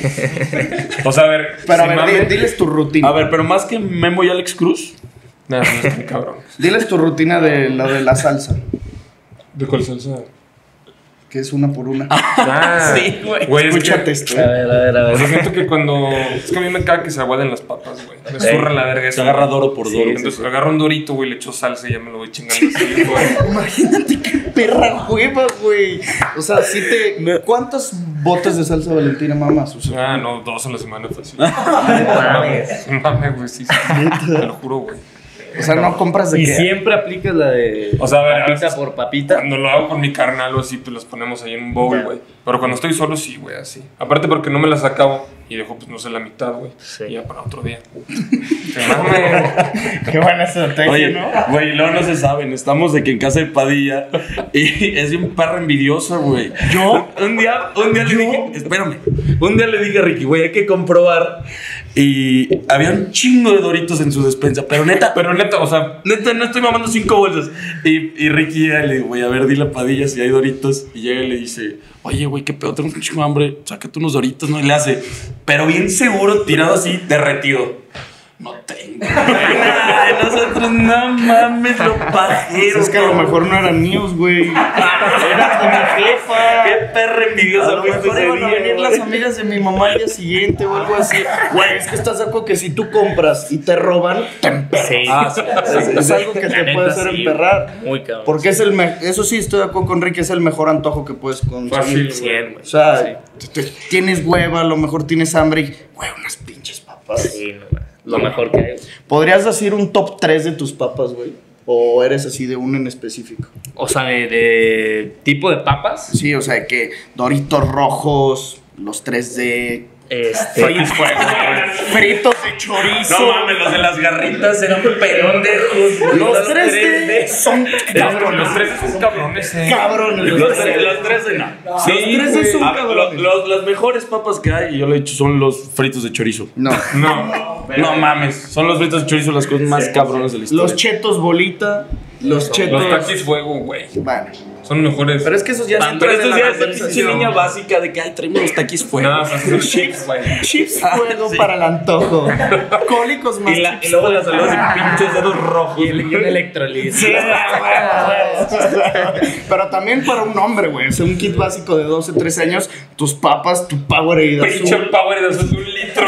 O sea, a ver. Pero a sin ver, di- mame- diles tu rutina. A ver, pero más que Memo y Alex Cruz. Nah, no es tan cabrón. Diles tu rutina de la de la salsa, ¿De cuál salsa? que es una por una. Ah, Sí, güey. Güey, es Escúchate que, esto. A ver, a ver, a o sea, ver. siento que cuando. Es que a mí me caga que se aguaden las papas, güey. Me Sí. zurra la verga Se eso. agarra güey. doro por Sí, doro. Entonces agarro un dorito, güey, le echo salsa y ya me lo voy chingando así, güey. Imagínate qué perra hueva, güey. O sea, si te. ¿Cuántos botes de salsa Valentina mamas? O sea, Ah, no, dos a la semana fácil. Mames. Mame, güey, sí, sí. Te lo juro, güey. o sea, no compras de Y qué. siempre aplicas la de O sea, a ver, a papita veces- por papita. Cuando lo hago con mi carnal o así, pues las ponemos ahí en un bowl, Ya. güey. Pero cuando estoy solo, sí, güey, así. Aparte porque no me las acabo y dejo, pues, no sé, la mitad, güey. Sí. Y ya para otro día. Se mame. Qué buena estrategia, Oye, ¿no? güey, luego no se saben. Estamos de que en casa de Padilla y es un perra envidiosa, güey. Yo, un día, un día le dije, espérame, un día le dije a Ricky, güey, hay que comprobar. Y había un chingo de doritos en su despensa, pero neta, Pero neta, o sea, neta, no estoy mamando cinco bolsas. Y, y Ricky llega y le digo, güey, a ver, dile a Padilla si hay doritos. Y llega y le dice, oye, güey, qué pedo, tengo un chingo de hambre, sácate unos doritos, ¿no? Y le hace, pero bien seguro, tirado así, derretido. No tengo. Ay, nosotros, no mames, lo pajero. Es que a lo mejor no eran míos, güey. Eran de mi jefa. Qué perra A envidiosa lo fuiste mejor ese iban a día, venir güey. las amigas de mi mamá al día siguiente o algo así. Güey, es que estás de acuerdo que si tú compras y te roban, te emperras. Sí. Ah, sí, Es, es algo que La te neta, puede hacer sí, emperrar. Muy cabrón. Porque es el me- eso sí estoy de acuerdo con Ricky, es el mejor antojo que puedes consumir. Fácil, cien, güey. O sea, te- te- tienes hueva, a lo mejor tienes hambre y, güey, unas pinches papas. Sí, no, güey. Lo mejor que hay. güey. ¿Podrías decir un top tres de tus papas, güey? ¿O eres así de uno en específico? O sea, de, de tipo de papas. Sí, o sea, que Doritos rojos, los tres D, Este. fritos, fritos de chorizo. No mames, los de las garritas eran pendejos. Los tres D son Cabrón, los tres son cabrones, eh. cabrones. Los, Los tres- los tres de no. Sí, los tres D son A ver, lo- cabrones. los- las mejores papas que hay, y yo lo he dicho, son los fritos de chorizo. No. No. No mames, son los fritos de chorizo las cosas más cabronas de la historia. Los chetos bolita, los chetos. Los taquis fuego, güey. Bueno, Son mejores. pero es que esos ya Ah, se pero entran esto en la ya es de pinche conversación. niña básica de que ay, traemos los taquis fuego. No, son chips, güey. Chips fuego para el antojo. Cólicos más y, la, y chips luego las fuego. saludas de pinches dedos rojos. Y el, y un electrolit. Sí, güey, güey. Pero también para un hombre, güey. O sea, un kit básico de doce, trece años, tus papas, tu Powerade Pinche azul. power de azul de un litro.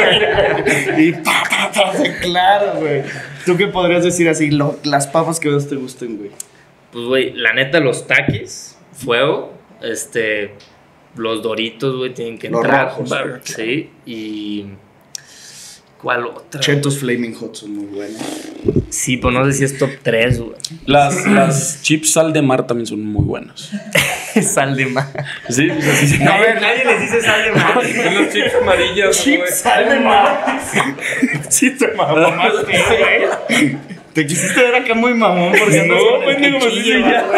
Y pa, pa, pa, sí, claro, güey. ¿Tú qué podrías decir así? Lo- las papas que más te gusten, güey. Pues, güey, la neta, los taquis, fuego, este, los doritos, güey, tienen que Los entrar. rojos. Sí, y... ¿Cuál otra? Chetos Flaming Hot son muy buenos. Sí, pues no sé si es top tres, güey. Las, las chips sal de mar también son muy buenas. Sal de mar. Sí, pues así se Nadie, nadie les dice sal de mar. Son los chips amarillas, güey. Chips sal de mar. Sí, te mamaste, güey. Te quisiste ver acá muy mamón porque andas No, con el pendejo, que así chilla, se llama.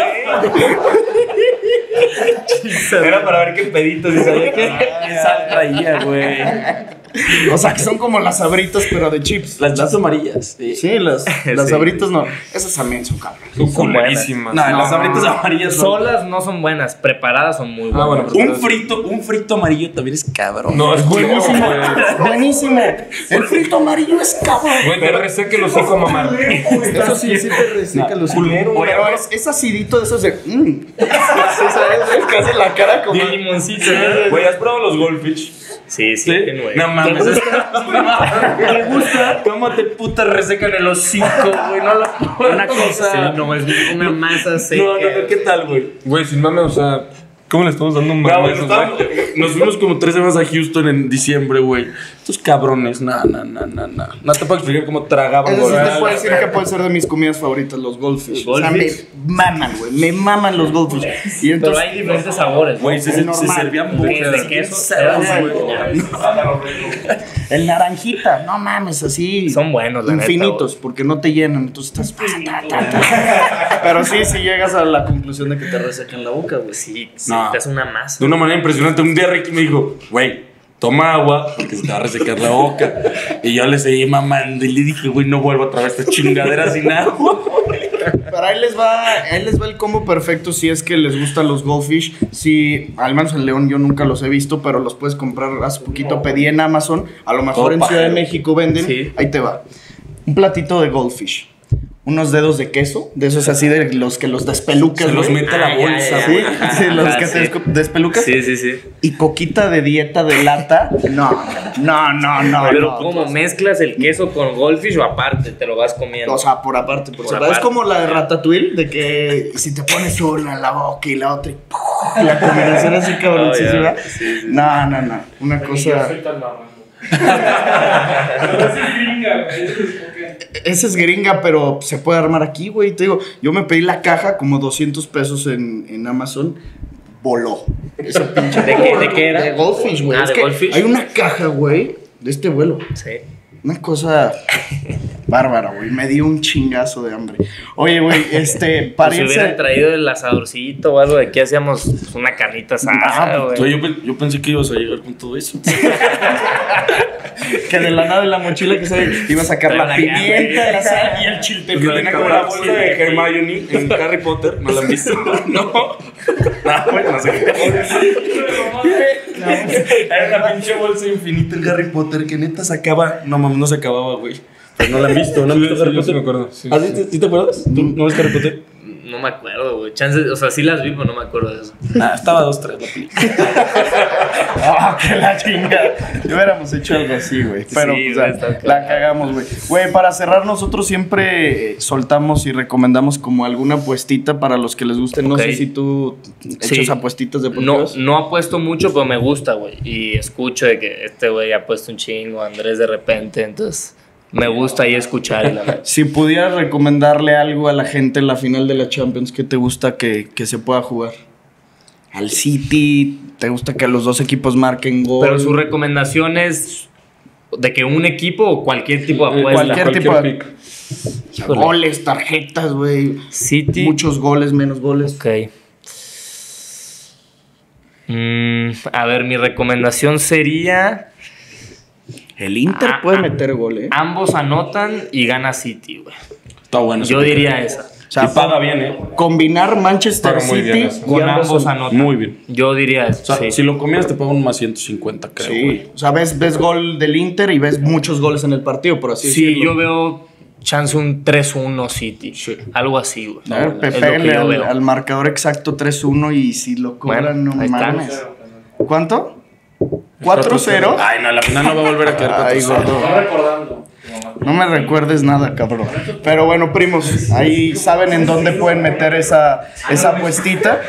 güey. Era para ver qué peditos y sabía qué sal traía, güey. O sea, que son como las sabritas, pero de chips. Las chips amarillas. Sí. Sí, las, las Sí. sabritas no. Esas también son cabrones. Son Son culerísimas. No, No. las sabritas amarillas son. Solas no son buenas, preparadas son muy buenas. Ah, bueno, pero- Un frito, un frito amarillo también es cabrón. No, es Buenísimo. buenísimo, güey. Buenísimo. El frito amarillo es cabrón. Güey, te reseque los hocico, mamá. Eso sí, sí te reseca los culero, güey. Pero es, es acidito de esos de. Mmm. Sí, ¿sabes? Es que hace la cara como. Bien limoncito. Güey, ¿has probado los goldfish? Sí, sí, güey. No mames. ¿Te gusta? ¿Te gusta? ¿Cómo te puta resecan el hocico, güey? No la... Una cosa. Sí, no, es una masa seca. No, no, no, ¿qué tal, güey? Güey, sin mame, o sea, ¿cómo le estamos dando un No, mame a güey, esos, estaba- güey? nos fuimos como tres semanas a Houston en diciembre, güey. Estos cabrones, no, no, no, no, no. No te puedo explicar cómo tragaban, Eso sí güey. te puedo decir que puede ser de mis comidas favoritas, los goldfish. ¿Los O sea, me goldfish? maman, güey. Me maman los goldfish. Y Pero entonces, hay diferentes sabores. Güey, se, Es se, se normal. servían ¿Qué? buques ¿De queso? cerdos, güey. el naranjita, no mames, así. Son buenos, la neta, infinitos, porque no te llenan. Entonces estás. ta, ta, ta. Pero sí, sí llegas a la conclusión de que te resecan la boca, güey. Sí, sí, No. te hace una masa. De una manera impresionante. Un día Ricky me dijo, güey, toma agua porque se te va a resecar la boca. Y yo le seguí mamando y le dije, güey, no vuelvo a traer esta chingadera sin agua. Pero ahí les va, ahí les va el combo perfecto si es que les gustan los goldfish. Si, al menos en León yo nunca los he visto, pero los puedes comprar. Hace poquito pedí en Amazon. A lo mejor Todo en pajero. Ciudad de México venden. Sí. Ahí te va. Un platito de goldfish. Unos dedos de queso, de esos así de los que los despelucas. Se los güey. mete a la Ah, ya, bolsa, ya, ya. güey. Sí, los Ah, que sí. te desco- despelucas. Sí, sí, sí. Y coquita de dieta de lata. No, no, no, no. Pero no. ¿cómo mezclas el queso con goldfish o aparte te lo vas comiendo? O sea, por aparte, por, Por separado. Es aparte. como la de Ratatouille, de que si te pones una en la boca y la otra y ¡pum! La combinación así cabroncísima. Oh, ya. Sí, sí. No, no, no. Una cosa. tan marrano. Esa es gringa, pero se puede armar aquí, güey. Te digo, yo me pedí la caja como doscientos pesos en, en Amazon. Voló. Ese pinche. ¿De qué- de qué era? De Goldfish, güey. Ah, Es ¿de que Goldfish? hay una caja, güey, de este vuelo. Sí. Una cosa bárbara, güey. Me dio un chingazo de hambre. Oye, güey, este, para Pues si irse- hubieran traído el asadorcito o algo de aquí hacíamos pues, una carnita asada, Ah, güey. Güey, yo, pe- yo pensé que ibas a llegar con todo eso. que de la nada de la mochila que se iba a sacar la Trae la pimienta, la sal y el chile. Que tiene como la bolsa de Hermione en Harry Potter. ¿No la han visto? No. No, güey, no sé qué. Era una pinche bolsa infinita en Harry Potter que neta se acaba. No mames, no se acababa, güey. Pues no la han visto, ¿no han Sí, visto sí, Harry yo sí Potter? me acuerdo, sí, ¿Ah, sí. sí, te- sí te acuerdas? ¿Tú no ves Harry Potter? No me acuerdo, güey. Chances, o sea, sí las vi, pero no me acuerdo de eso. Ah, estaba dos, tres la película. Ah, que la chingada. Ya hubiéramos hecho algo así, güey. Pero Sí, pues, güey, ah, está la claro. cagamos, güey. Güey, para cerrar, nosotros siempre eh, soltamos y recomendamos como alguna apuestita para los que les guste. No Ok. sé si tú Sí. echas apuestitas No, deportivas. no apuesto mucho, pero me gusta, güey. Y escucho de que este güey ha puesto un chingo, Andrés de repente, entonces me gusta ahí escuchar. Y la verdad. Si pudieras recomendarle algo a la gente en la final de la Champions, ¿qué te gusta que, que se pueda jugar? Al City, ¿te gusta que los dos equipos marquen gol? Pero su recomendación es de que un equipo o cualquier tipo de Eh, apuesta. cualquier tipo de- pick. Híjole. Goles, tarjetas, güey. City. Muchos goles, menos goles. Ok. Mm, a ver, mi recomendación sería El Inter Ah, puede ah. meter gol, ¿eh? ambos anotan y gana City, güey. Está bueno. Yo ese diría esa. O sea, y paga bien, ¿eh? combinar Manchester Paga muy City bien eso. y Con ambos ambos son- anotan. Muy bien. Yo diría O eso. sea, sí. si lo comías te pagan más ciento cincuenta, creo, Sí, güey. o sea, ves, ves gol del Inter y ves muchos goles en el partido, por así Sí, decirlo. yo veo chance un tres uno City. Algo así, güey. A ver, Es lo que pégale yo al, veo. al marcador exacto tres uno y si lo cobran, Bueno, no ahí está. mames. ¿Cuánto? cuatro cero. Ay, no, la final no va a volver a quedar Ay, cuatro cero. gordo. No me recuerdes nada, cabrón. Pero bueno, primos, ahí saben en dónde pueden meter esa, esa apuestita.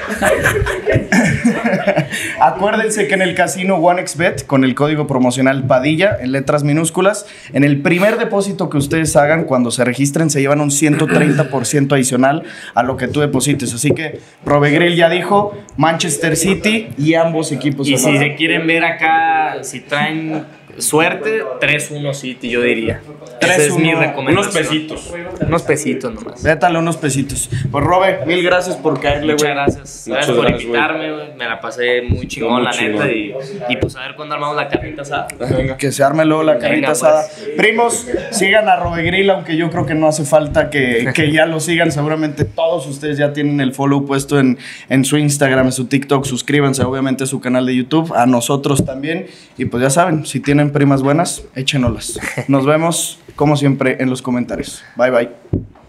Acuérdense que en el casino OneXBet, con el código promocional Padilla, en letras minúsculas, en el primer depósito que ustedes hagan, cuando se registren, se llevan un ciento treinta por ciento adicional a lo que tú deposites. Así que Provegril ya dijo, Manchester City y ambos equipos. Y si anotan. se quieren ver acá, si traen suerte, tres uno City, yo diría. Esa es mi tres uno. recomendación. Unos pesitos. Unos pesitos nomás. Vétale unos pesitos. Pues Robe, mil gracias por caerle, Muchas güey. gracias. Muchas Gracias por gracias, invitarme, güey. Me la pasé muy chingón, Muy la chingón. neta. Y, y pues a ver cuándo armamos la carnita asada. Venga. Que se arme luego la Venga, carnita pues. asada. Primos, sigan a Robegril, aunque yo creo que no hace falta que, que ya lo sigan. Seguramente todos ustedes ya tienen el follow puesto en, en su Instagram, en su TikTok. Suscríbanse, obviamente, a su canal de YouTube. A nosotros también. Y pues ya saben, si tienen primas buenas, échenolas. Nos vemos, como siempre, en los comentarios. Bye, bye.